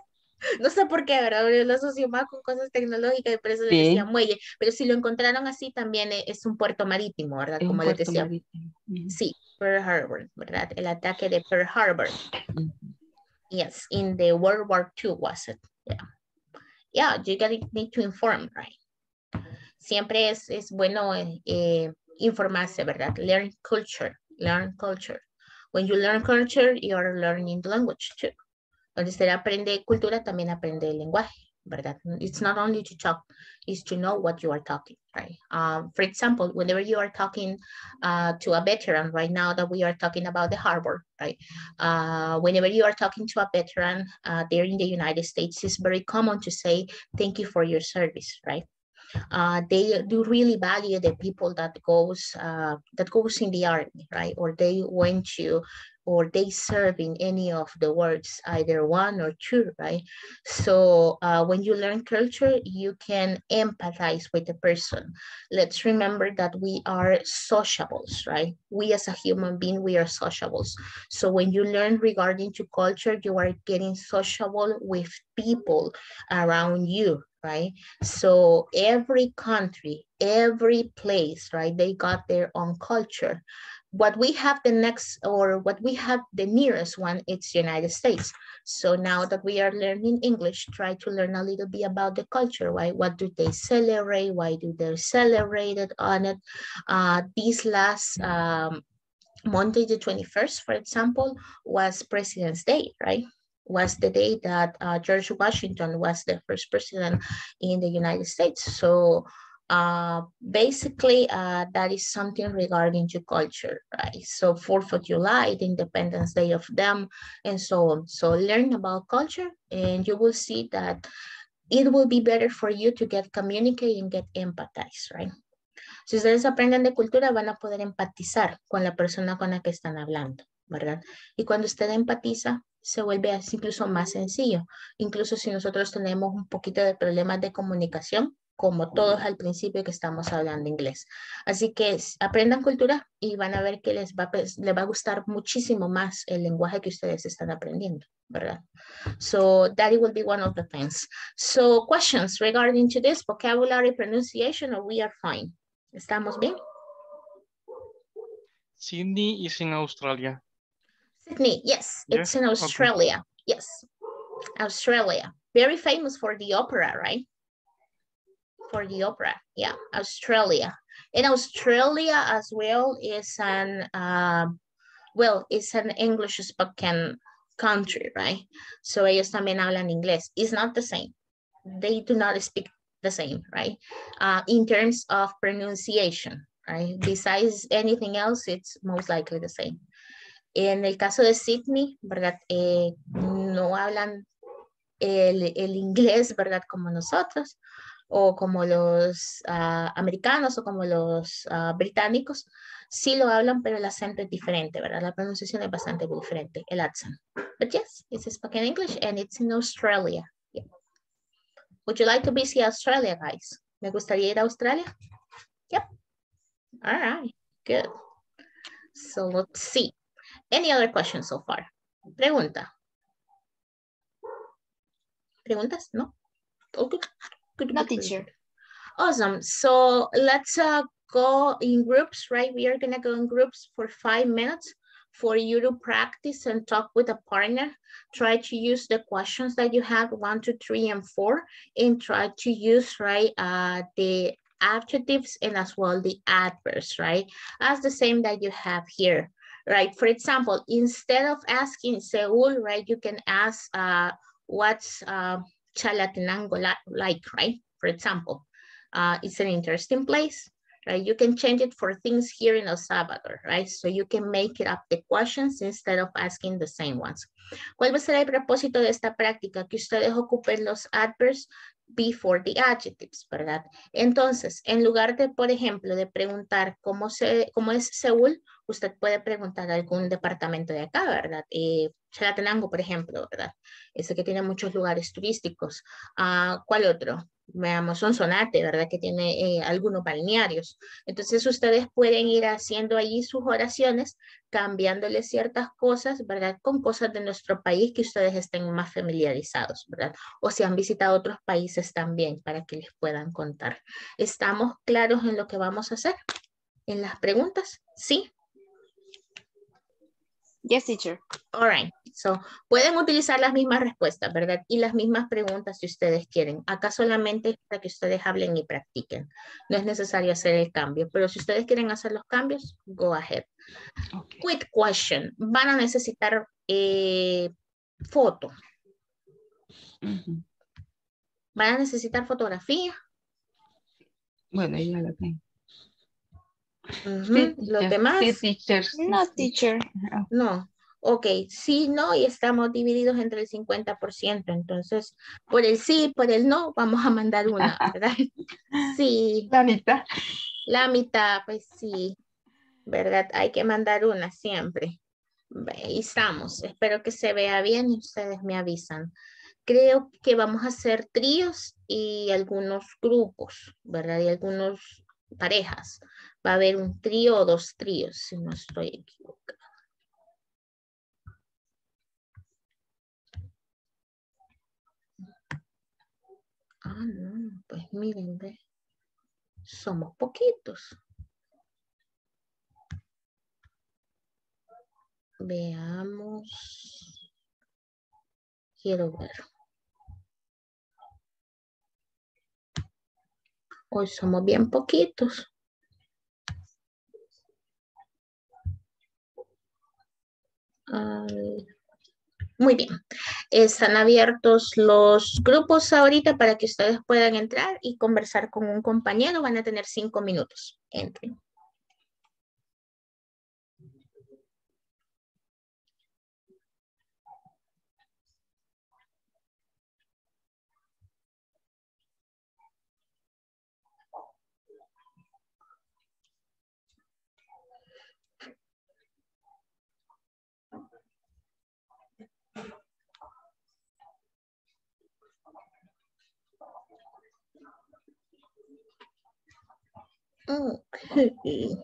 [SPEAKER 1] No sé por qué, ¿verdad? Yo lo asocio más con cosas tecnológicas y por eso les decía
[SPEAKER 2] Sí,
[SPEAKER 1] muelle. Pero si lo encontraron así, también e- es un puerto marítimo, ¿verdad?
[SPEAKER 2] es un
[SPEAKER 1] Como les
[SPEAKER 2] puerto
[SPEAKER 1] decía.
[SPEAKER 2] marítimo. Ujú,
[SPEAKER 1] Sí, Pearl Harbor, ¿verdad? El ataque de Pearl Harbor.
[SPEAKER 2] ujú.
[SPEAKER 1] Yes, in the World War Two was it? Yeah. Yeah, you gotta need to inform, right? Siempre es, es bueno eh, eh, informarse, ¿verdad? Learn culture, learn culture. When you learn culture, you're learning the language too. Cuando usted aprende cultura, también aprende el lenguaje, ¿verdad? It's not only to talk, it's to know what you are talking, right? Um, for example, whenever you are talking uh, to a veteran, right now that we are talking about the harbor, right? Uh, whenever you are talking to a veteran uh, there in the United States, it's very common to say, thank you for your service, right? Uh, they do really value the people that goes uh, that goes in the army, right? Or they went to, or they serve in any of the words, either one or two, right? So uh, when you learn culture, you can empathize with the person. Let's remember that we are sociables, right? We as a human being, we are sociables. So when you learn regarding to culture, you are getting sociable with people around you, right? So every country, every place, right, they got their own culture. What we have the next, or what we have the nearest one, it's United States. So now that we are learning English, try to learn a little bit about the culture, right? What do they celebrate? Why do they celebrate it on it? Uh, these last um, Monday the twenty-first, for example, was President's Day, right? Was the day that uh, George Washington was the first president in the United States. So uh, basically, uh, that is something regarding to culture, right? So fourth of July, the Independence Day of them, and so on. So learn about culture, and you will see that it will be better for you to get communicate and get empathize, right? Si ustedes aprenden de cultura, van a poder empatizar con la persona con la que están hablando, ¿verdad? Y cuando usted empatiza, se vuelve así incluso más sencillo. Incluso si nosotros tenemos un poquito de problemas de comunicación, como todos al principio que estamos hablando inglés. Así que aprendan cultura y van a ver que les va, les va a gustar muchísimo más el lenguaje que ustedes están aprendiendo, ¿verdad? So that will be one of the things. So questions regarding to this vocabulary pronunciation, or we are fine? ¿Estamos bien?
[SPEAKER 5] Sydney is in Australia.
[SPEAKER 1] Sydney, yes,
[SPEAKER 5] Yes,
[SPEAKER 1] it's in
[SPEAKER 5] okay.
[SPEAKER 1] Australia. Yes, Australia. Very famous for the opera, right? For the opera, yeah, Australia. And Australia as well is an, um, well, it's an English spoken country, right? So ellos también hablan inglés. It's not the same. They do not speak the same, right? Uh, in terms of pronunciation, right? Besides anything else, it's most likely the same. En el caso de Sydney, ¿verdad? Eh, no hablan el, el inglés, ¿verdad? Como nosotros, o como los uh, americanos, o como los uh, británicos. Sí lo hablan, pero el acento es diferente, ¿verdad? La pronunciación es bastante diferente, el accent. But yes, it's spoken English and it's in Australia. Yeah. Would you like to visit Australia, guys? ¿Me gustaría ir a Australia? Yep. All right, good. So let's see. Any other questions so far? Pregunta. ¿Preguntas? No? Oh, good. Good,
[SPEAKER 4] No,
[SPEAKER 1] good, good,
[SPEAKER 4] teacher.
[SPEAKER 1] good. Awesome. So let's uh, go in groups, right? We are going to go in groups for five minutes for you to practice and talk with a partner. Try to use the questions that you have, one, two, three, and four, and try to use, right, uh, the adjectives and as well the adverbs, right? As the same that you have here, right? For example, instead of asking Seoul, right, you can ask uh, what's uh, Chalatenango like, right? For example, uh, it's an interesting place. Right? You can change it for things here in El Salvador, right? So you can make it up the questions instead of asking the same ones. ¿Cuál va a ser el propósito de esta práctica? Que ustedes ocupen los adverbs before the adjectives, ¿verdad? Entonces, en lugar de, por ejemplo, de preguntar cómo, se, cómo es Seúl, usted puede preguntar a algún departamento de acá, ¿verdad? Eh, Chalatenango, por ejemplo, ¿verdad? Ese que tiene muchos lugares turísticos. Uh, ¿Cuál otro? Veamos, Sonsonate, ¿verdad? Que tiene eh, algunos balnearios. Entonces ustedes pueden ir haciendo allí sus oraciones, cambiándole ciertas cosas, ¿verdad? Con cosas de nuestro país que ustedes estén más familiarizados, ¿verdad? O si han visitado otros países también para que les puedan contar. ¿Estamos claros en lo que vamos a hacer? ¿En las preguntas? Sí.
[SPEAKER 4] Yes, teacher.
[SPEAKER 1] All right. So, pueden utilizar las mismas respuestas, ¿verdad? Y las mismas preguntas si ustedes quieren. Acá solamente es para que ustedes hablen y practiquen. No es necesario hacer el cambio, pero si ustedes quieren hacer los cambios, go ahead.
[SPEAKER 2] Okay.
[SPEAKER 1] Quick question. Van a necesitar eh, foto.
[SPEAKER 2] Ujú.
[SPEAKER 1] Van a necesitar fotografía.
[SPEAKER 2] Bueno, ya la tengo.
[SPEAKER 1] Ujú.
[SPEAKER 2] Sí,
[SPEAKER 1] Los
[SPEAKER 2] teacher.
[SPEAKER 1] demás.
[SPEAKER 2] Sí, teacher. Sí,
[SPEAKER 4] No,
[SPEAKER 2] sí.
[SPEAKER 4] teacher.
[SPEAKER 2] Ah,
[SPEAKER 1] No. Ok, sí, no, y estamos divididos entre el cincuenta por ciento. Entonces, por el sí, por el no, vamos a mandar una, ¿verdad? Sí,
[SPEAKER 2] La mitad.
[SPEAKER 1] la mitad, pues sí, ¿verdad? Hay que mandar una siempre. Ve, ahí estamos. Espero que se vea bien y ustedes me avisan. Creo que vamos a hacer tríos y algunos grupos, ¿verdad? Y algunos parejas. Va a haber un trío o dos tríos, si no estoy equivocada. Ah, no, pues miren, ve. Somos poquitos. Veamos. Quiero ver. Hoy somos bien poquitos. Ay, muy bien. Están abiertos los grupos ahorita para que ustedes puedan entrar y conversar con un compañero. Van a tener cinco minutos. Entren. Okay.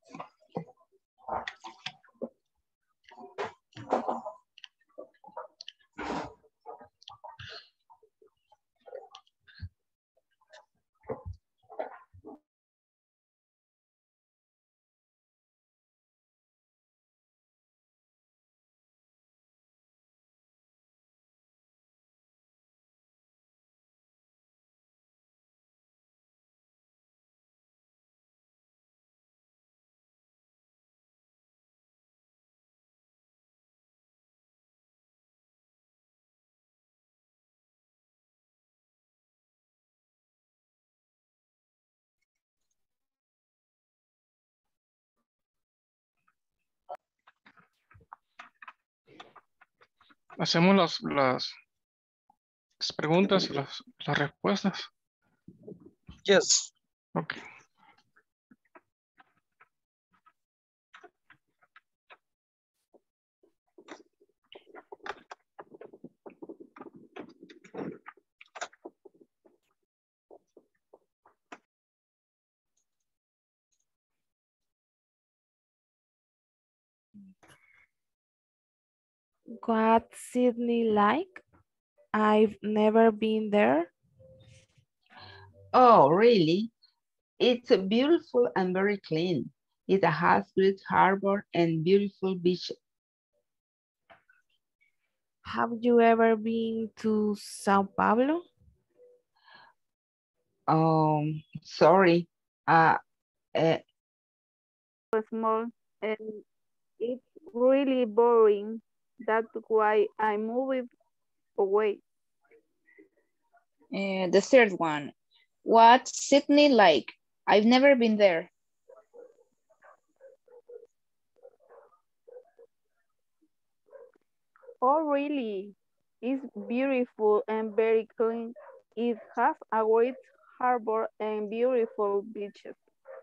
[SPEAKER 5] Hacemos las, las, las preguntas y las, las respuestas.
[SPEAKER 6] Yes.
[SPEAKER 5] Ok.
[SPEAKER 7] What's Sydney like? I've never been there.
[SPEAKER 2] Oh, really? It's beautiful and very clean. It has great harbor and beautiful beaches.
[SPEAKER 7] Have you ever been to Sao Paulo?
[SPEAKER 2] Um, sorry. Uh, uh,
[SPEAKER 3] Small and it's really boring. That's why I moved away.
[SPEAKER 4] Uh, the third one. What's Sydney like? I've never been there.
[SPEAKER 3] Oh, really? It's beautiful and very clean. It has a great harbor and beautiful beaches.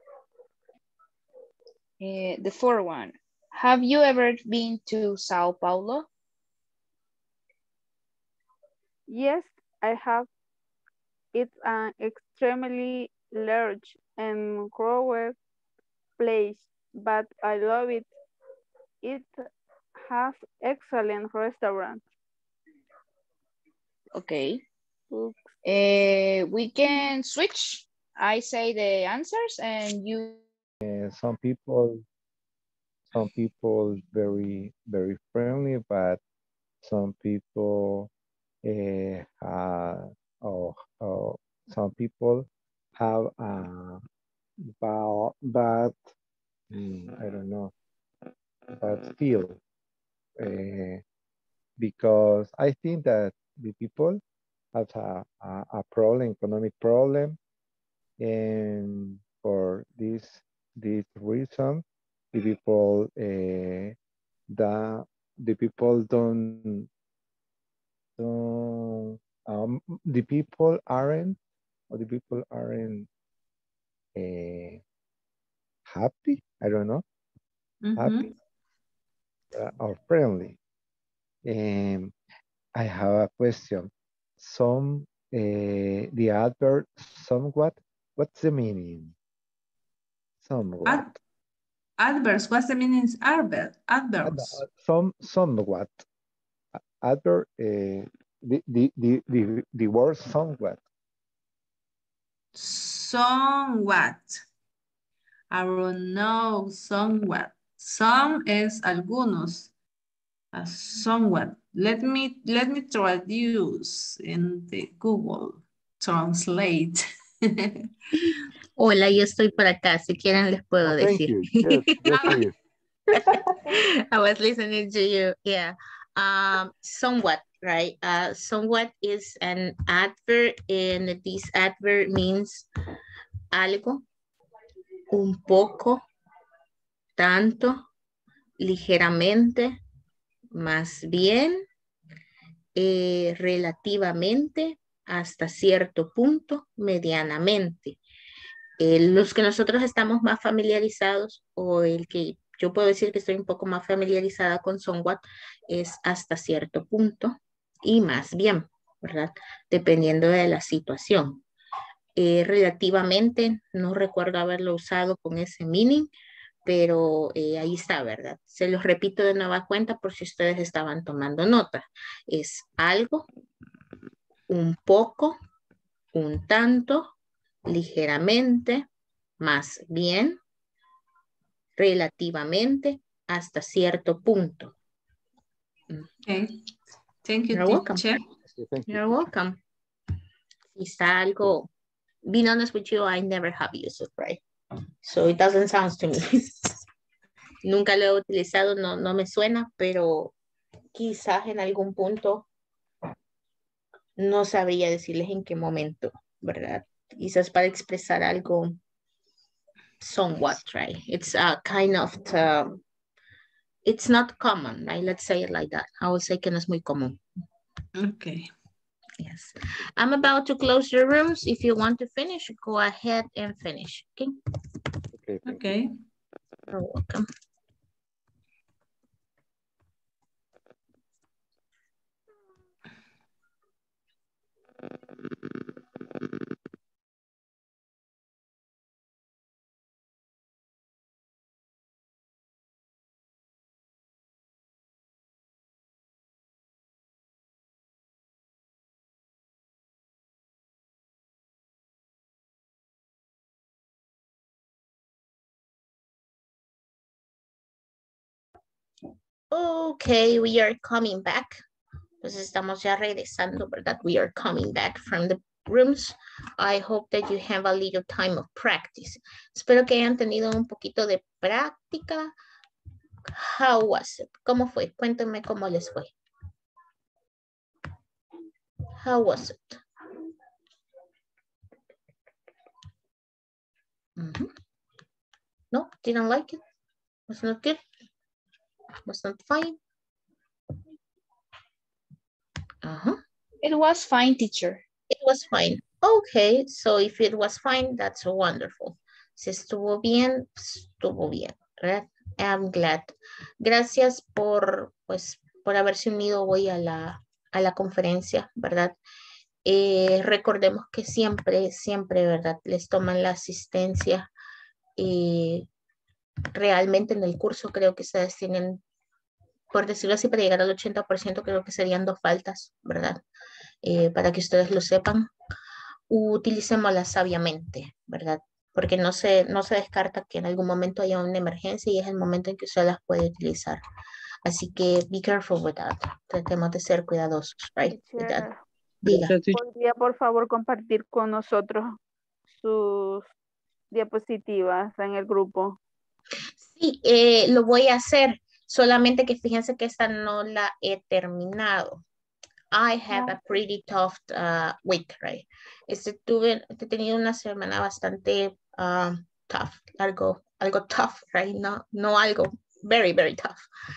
[SPEAKER 4] Uh, the fourth one. Have you ever been to Sao Paulo?
[SPEAKER 3] Yes, I have. It's an extremely large and crowded place, but I love it. It has excellent restaurants.
[SPEAKER 4] Okay.
[SPEAKER 3] Books.
[SPEAKER 4] Uh, we can switch. I say the answers and you.
[SPEAKER 8] Uh, some people, some people very, very friendly, but some people, uh, uh, oh, oh, some people have a bad, bad mm, I don't know, bad feel, uh, because I think that the people have a, a, a problem, economic problem, and for this this reason, the people uh, that the people don't don't um, the people aren't or the people aren't uh, happy. I don't know, happy uh, or friendly. And I have a question. Some uh, the adverb somewhat. What's the meaning? Somewhat.
[SPEAKER 9] Ad adverbs. What's the meaning of adverb?
[SPEAKER 8] Ad,
[SPEAKER 9] Adverbs.
[SPEAKER 8] some somewhat. Adverb. Uh, the, the the the the word somewhat.
[SPEAKER 9] Somewhat. I don't know. Somewhat. Some es algunos. Uh, somewhat. Let me let me traduce in the Google Translate.
[SPEAKER 1] Hola, yo estoy por acá. Si quieren les puedo
[SPEAKER 8] Oh, thank
[SPEAKER 1] decir.
[SPEAKER 8] you. Yes, yes, please.
[SPEAKER 1] I was listening to you. Yeah. Um, somewhat, right? Uh, somewhat is an adverb, and this adverb means algo, un poco, tanto, ligeramente, más bien, eh, relativamente, hasta cierto punto, medianamente. Eh, los que nosotros estamos más familiarizados, o el que yo puedo decir que estoy un poco más familiarizada con somewhat, es hasta cierto punto y más bien, ¿verdad? Dependiendo de la situación. Eh, relativamente, no recuerdo haberlo usado con ese meaning, pero eh, ahí está, ¿verdad? Se los repito de nueva cuenta por si ustedes estaban tomando nota. Es algo, un poco, un tanto, ligeramente, más bien, relativamente, hasta cierto punto.
[SPEAKER 9] Okay. Thank you,
[SPEAKER 1] You're welcome.
[SPEAKER 9] teacher.
[SPEAKER 8] Okay, thank you.
[SPEAKER 1] You're welcome. Si está algo, being honest with you, I never have used it, right? So it doesn't sound to me. Nunca lo he utilizado, no, no me suena, pero quizás en algún punto no sabría decirles en qué momento, ¿verdad? Quizás para expresar algo somewhat, right? It's a kind of, the, it's not common, right? Let's say it like that. I would say que no es muy común.
[SPEAKER 9] Okay.
[SPEAKER 1] Yes. I'm about to close your rooms. If you want to finish, go ahead and finish, okay?
[SPEAKER 8] Okay, thank
[SPEAKER 9] Okay.
[SPEAKER 8] you.
[SPEAKER 1] You're welcome. Okay, we are coming back. Pues estamos ya regresando, ¿verdad? We are coming back from the rooms. I hope that you have a little time of practice. Espero que hayan tenido un poquito de práctica. How was it? ¿Cómo fue? Cuéntenme cómo les fue. How was it? Mm-hmm. No, didn't like it? Was not good? Was not fine? Uh-huh.
[SPEAKER 4] It was fine, teacher.
[SPEAKER 1] It was fine. Okay, so if it was fine, that's wonderful. Si estuvo bien, estuvo bien, ¿verdad? I'm glad. Gracias por, pues, por haberse unido hoy a la, a la conferencia, ¿verdad? Eh, recordemos que siempre, siempre, ¿verdad? Les toman la asistencia y realmente en el curso creo que ustedes tienen, por decirlo así, para llegar al ochenta por ciento creo que serían dos faltas, ¿verdad? Eh, para que ustedes lo sepan, utilicémoslas sabiamente, ¿verdad? Porque no se, no se descarta que en algún momento haya una emergencia y es el momento en que usted las puede utilizar. Así que be careful with that. Tratemos de ser cuidadosos, right? With that.
[SPEAKER 3] Teacher,
[SPEAKER 1] Diga.
[SPEAKER 3] ¿podría por favor compartir con nosotros sus diapositivas en el grupo?
[SPEAKER 1] Sí, eh, lo voy a hacer. Solamente que fíjense que esta no la he terminado. I have a pretty tough uh, week, right? Este, tuve, he tenido una semana bastante uh, tough, algo, algo tough, right? No, no algo, very, very tough.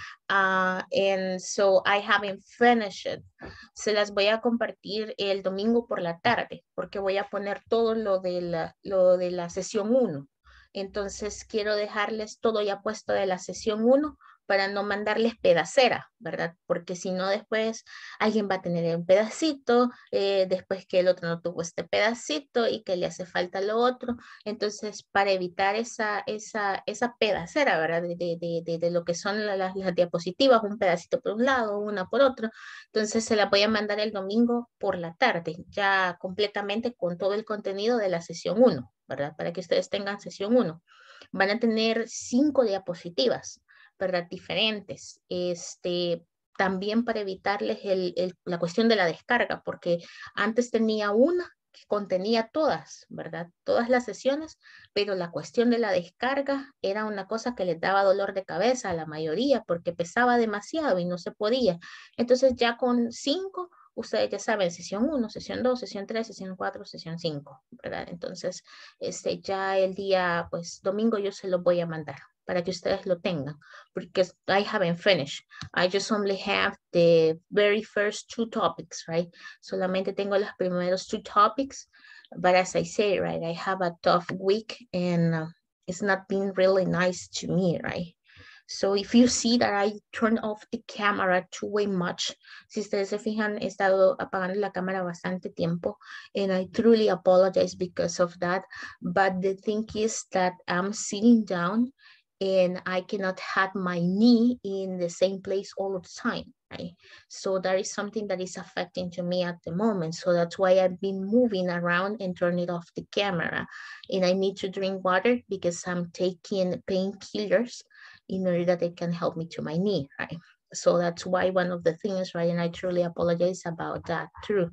[SPEAKER 1] Uh, and so I haven't finished it. Se las voy a compartir el domingo por la tarde, porque voy a poner todo lo de la, lo de la sesión uno. Entonces quiero dejarles todo ya puesto de la sesión uno para no mandarles pedacera, ¿verdad? Porque si no después alguien va a tener un pedacito, eh, después que el otro no tuvo este pedacito y que le hace falta lo otro. Entonces, para evitar esa, esa, esa pedacera, ¿verdad? De, de, de, de lo que son la, las, las diapositivas, un pedacito por un lado, una por otro. Entonces, se la voy a mandar el domingo por la tarde, ya completamente con todo el contenido de la sesión uno, ¿verdad? Para que ustedes tengan sesión uno. Van a tener cinco diapositivas, ¿verdad? Diferentes. Este, también para evitarles el, el, la cuestión de la descarga, porque antes tenía una que contenía todas, ¿verdad? Todas las sesiones, pero la cuestión de la descarga era una cosa que les daba dolor de cabeza a la mayoría porque pesaba demasiado y no se podía. Entonces ya con cinco, ustedes ya saben, sesión uno, sesión dos, sesión tres, sesión cuatro, sesión cinco, ¿verdad? Entonces, este, ya el día, pues, domingo yo se los voy a mandar para que ustedes lo tengan, porque I haven't finished. I just only have the very first two topics, right? Solamente tengo los primeros two topics, but as I say, right, I have a tough week and uh, it's not been really nice to me, right? So if you see that I turn off the camera too way much, si ustedes se fijan, he estado apagando la cámara bastante tiempo, and I truly apologize because of that. But the thing is that I'm sitting down and I cannot have my knee in the same place all the time, right? So that is something that is affecting to me at the moment. So that's why I've been moving around and turning off the camera. And I need to drink water because I'm taking painkillers in order that they can help me to my knee, right? So that's why one of the things, right? And I truly apologize about that too.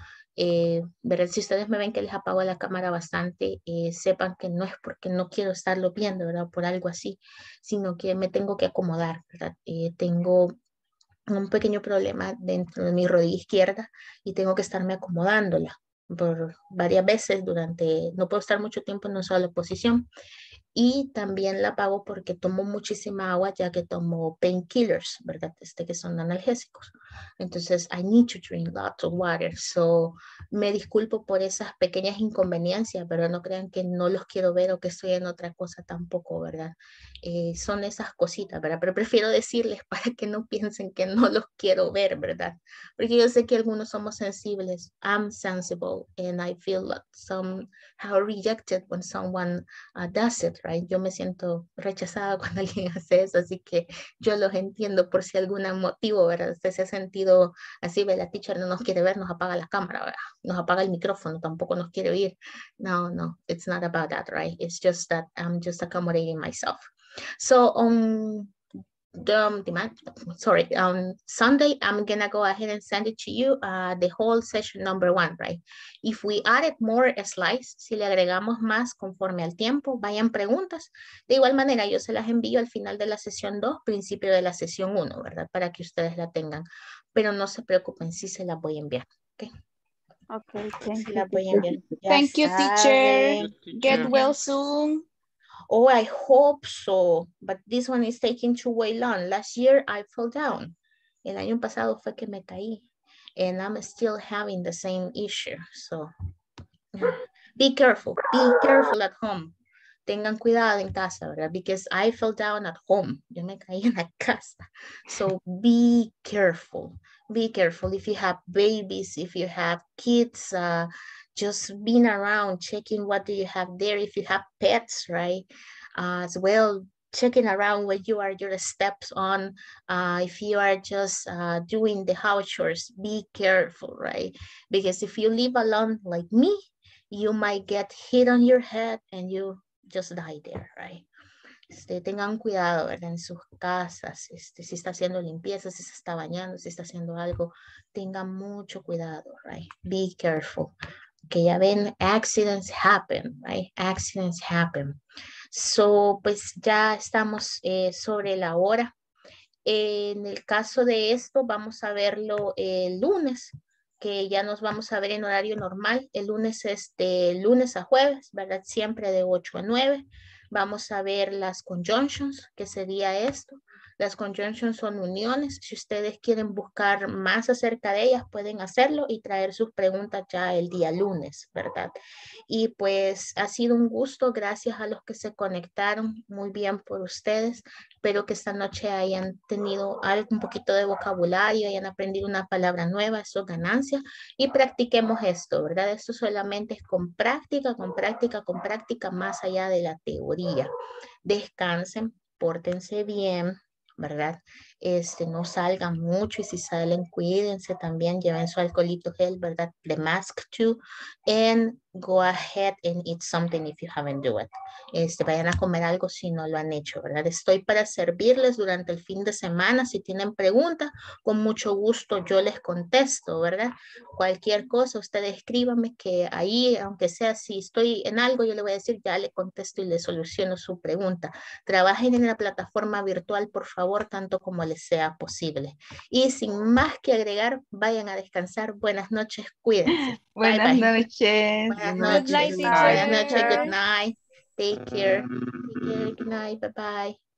[SPEAKER 1] Eh, ¿verdad? Si ustedes me ven que les apago la cámara bastante, eh, sepan que no es porque no quiero estarlo viendo, ¿verdad? Por algo así, sino que me tengo que acomodar, ¿verdad? Eh, tengo un pequeño problema dentro de mi rodilla izquierda y tengo que estarme acomodándola por varias veces durante, no puedo estar mucho tiempo en una sola posición. Y también la pago porque tomo muchísima agua ya que tomo painkillers, ¿verdad? Este que son analgésicos. Entonces, I need to drink lots of water. So, me disculpo por esas pequeñas inconveniencias, pero no crean que no los quiero ver o que estoy en otra cosa tampoco, ¿verdad? Eh, son esas cositas, ¿verdad? Pero prefiero decirles para que no piensen que no los quiero ver, ¿verdad? Porque yo sé que algunos somos sensibles. I'm sensible and I feel like somehow rejected when someone uh, does it, right? Yo me siento rechazada cuando alguien hace eso, así que yo los entiendo por si algún motivo, ¿verdad? Usted se ha sentido así, ve, la teacher no nos quiere ver, nos apaga la cámara, ¿verdad? Nos apaga el micrófono, tampoco nos quiere oír. No, no, it's not about that, right? It's just that I'm just accommodating myself. So on the, the sorry, on Sunday, I'm gonna go ahead and send it to you, uh, the whole session number one, right? If we added more slides, si le agregamos más conforme al tiempo, vayan preguntas. De igual manera, yo se las envío al final de la sesión dos, principio de la sesión uno, ¿verdad? Para que ustedes la tengan. Pero no se preocupen, sí se las voy a enviar, ¿ok?
[SPEAKER 3] Okay, thank
[SPEAKER 1] Se
[SPEAKER 3] you.
[SPEAKER 1] las voy a enviar. Ya
[SPEAKER 4] Thank you, teacher.
[SPEAKER 1] saben.
[SPEAKER 4] Get well soon.
[SPEAKER 1] Oh, I hope so, but this one is taking too way long. Last year I fell down. El año pasado fue que me caí, and I'm still having the same issue. So be careful, be careful at home. tengan cuidado en casa, ¿verdad? Because I fell down at home. Yo me caí en la casa. So be careful. Be careful if you have babies, if you have kids, uh, just being around, checking what do you have there. If you have pets, right? Uh, as well, checking around what you are your steps on. Uh, if you are just uh, doing the house chores, be careful, right? Because if you live alone like me, you might get hit on your head and you just die there, right? Este, tengan cuidado, ¿verdad? En sus casas, este, si está haciendo limpieza, si se está bañando, si está haciendo algo, tengan mucho cuidado, right? Be careful. Que ya ven, accidents happen, right? Accidents happen. So, pues ya estamos eh, sobre la hora. En el caso de esto, vamos a verlo el lunes, que ya nos vamos a ver en horario normal. El lunes es de lunes a jueves, ¿verdad? Siempre de ocho a nueve. Vamos a ver las conjunctions, que sería esto. Las conjunctions son uniones. Si ustedes quieren buscar más acerca de ellas, pueden hacerlo y traer sus preguntas ya el día lunes, ¿verdad? Y pues ha sido un gusto. Gracias a los que se conectaron. Muy bien por ustedes. Espero que esta noche hayan tenido algo, un poquito de vocabulario, hayan aprendido una palabra nueva, eso es ganancia. Y practiquemos esto, ¿verdad? Esto solamente es con práctica, con práctica, con práctica, más allá de la teoría. Descansen, pórtense bien, ¿verdad? Este, no salgan mucho y si salen, cuídense también, lleven su alcoholito gel, ¿verdad? The mask too, and go ahead and eat something if you haven't do it. Este, vayan a comer algo si no lo han hecho, ¿verdad? Estoy para servirles durante el fin de semana. Si tienen preguntas, con mucho gusto yo les contesto, ¿verdad? Cualquier cosa, ustedes escríbanme que ahí, aunque sea si estoy en algo, yo le voy a decir, ya le contesto y le soluciono su pregunta. Trabajen en la plataforma virtual, por favor, tanto como les sea posible. Y sin más que agregar, vayan a descansar. Buenas noches, cuídense.
[SPEAKER 2] Buenas
[SPEAKER 1] bye, bye.
[SPEAKER 2] noches.
[SPEAKER 1] Buenas
[SPEAKER 4] Good night,
[SPEAKER 1] noches.
[SPEAKER 4] teacher.
[SPEAKER 1] Buenas noches. Good night. Take care. Take care. Good night. Bye bye.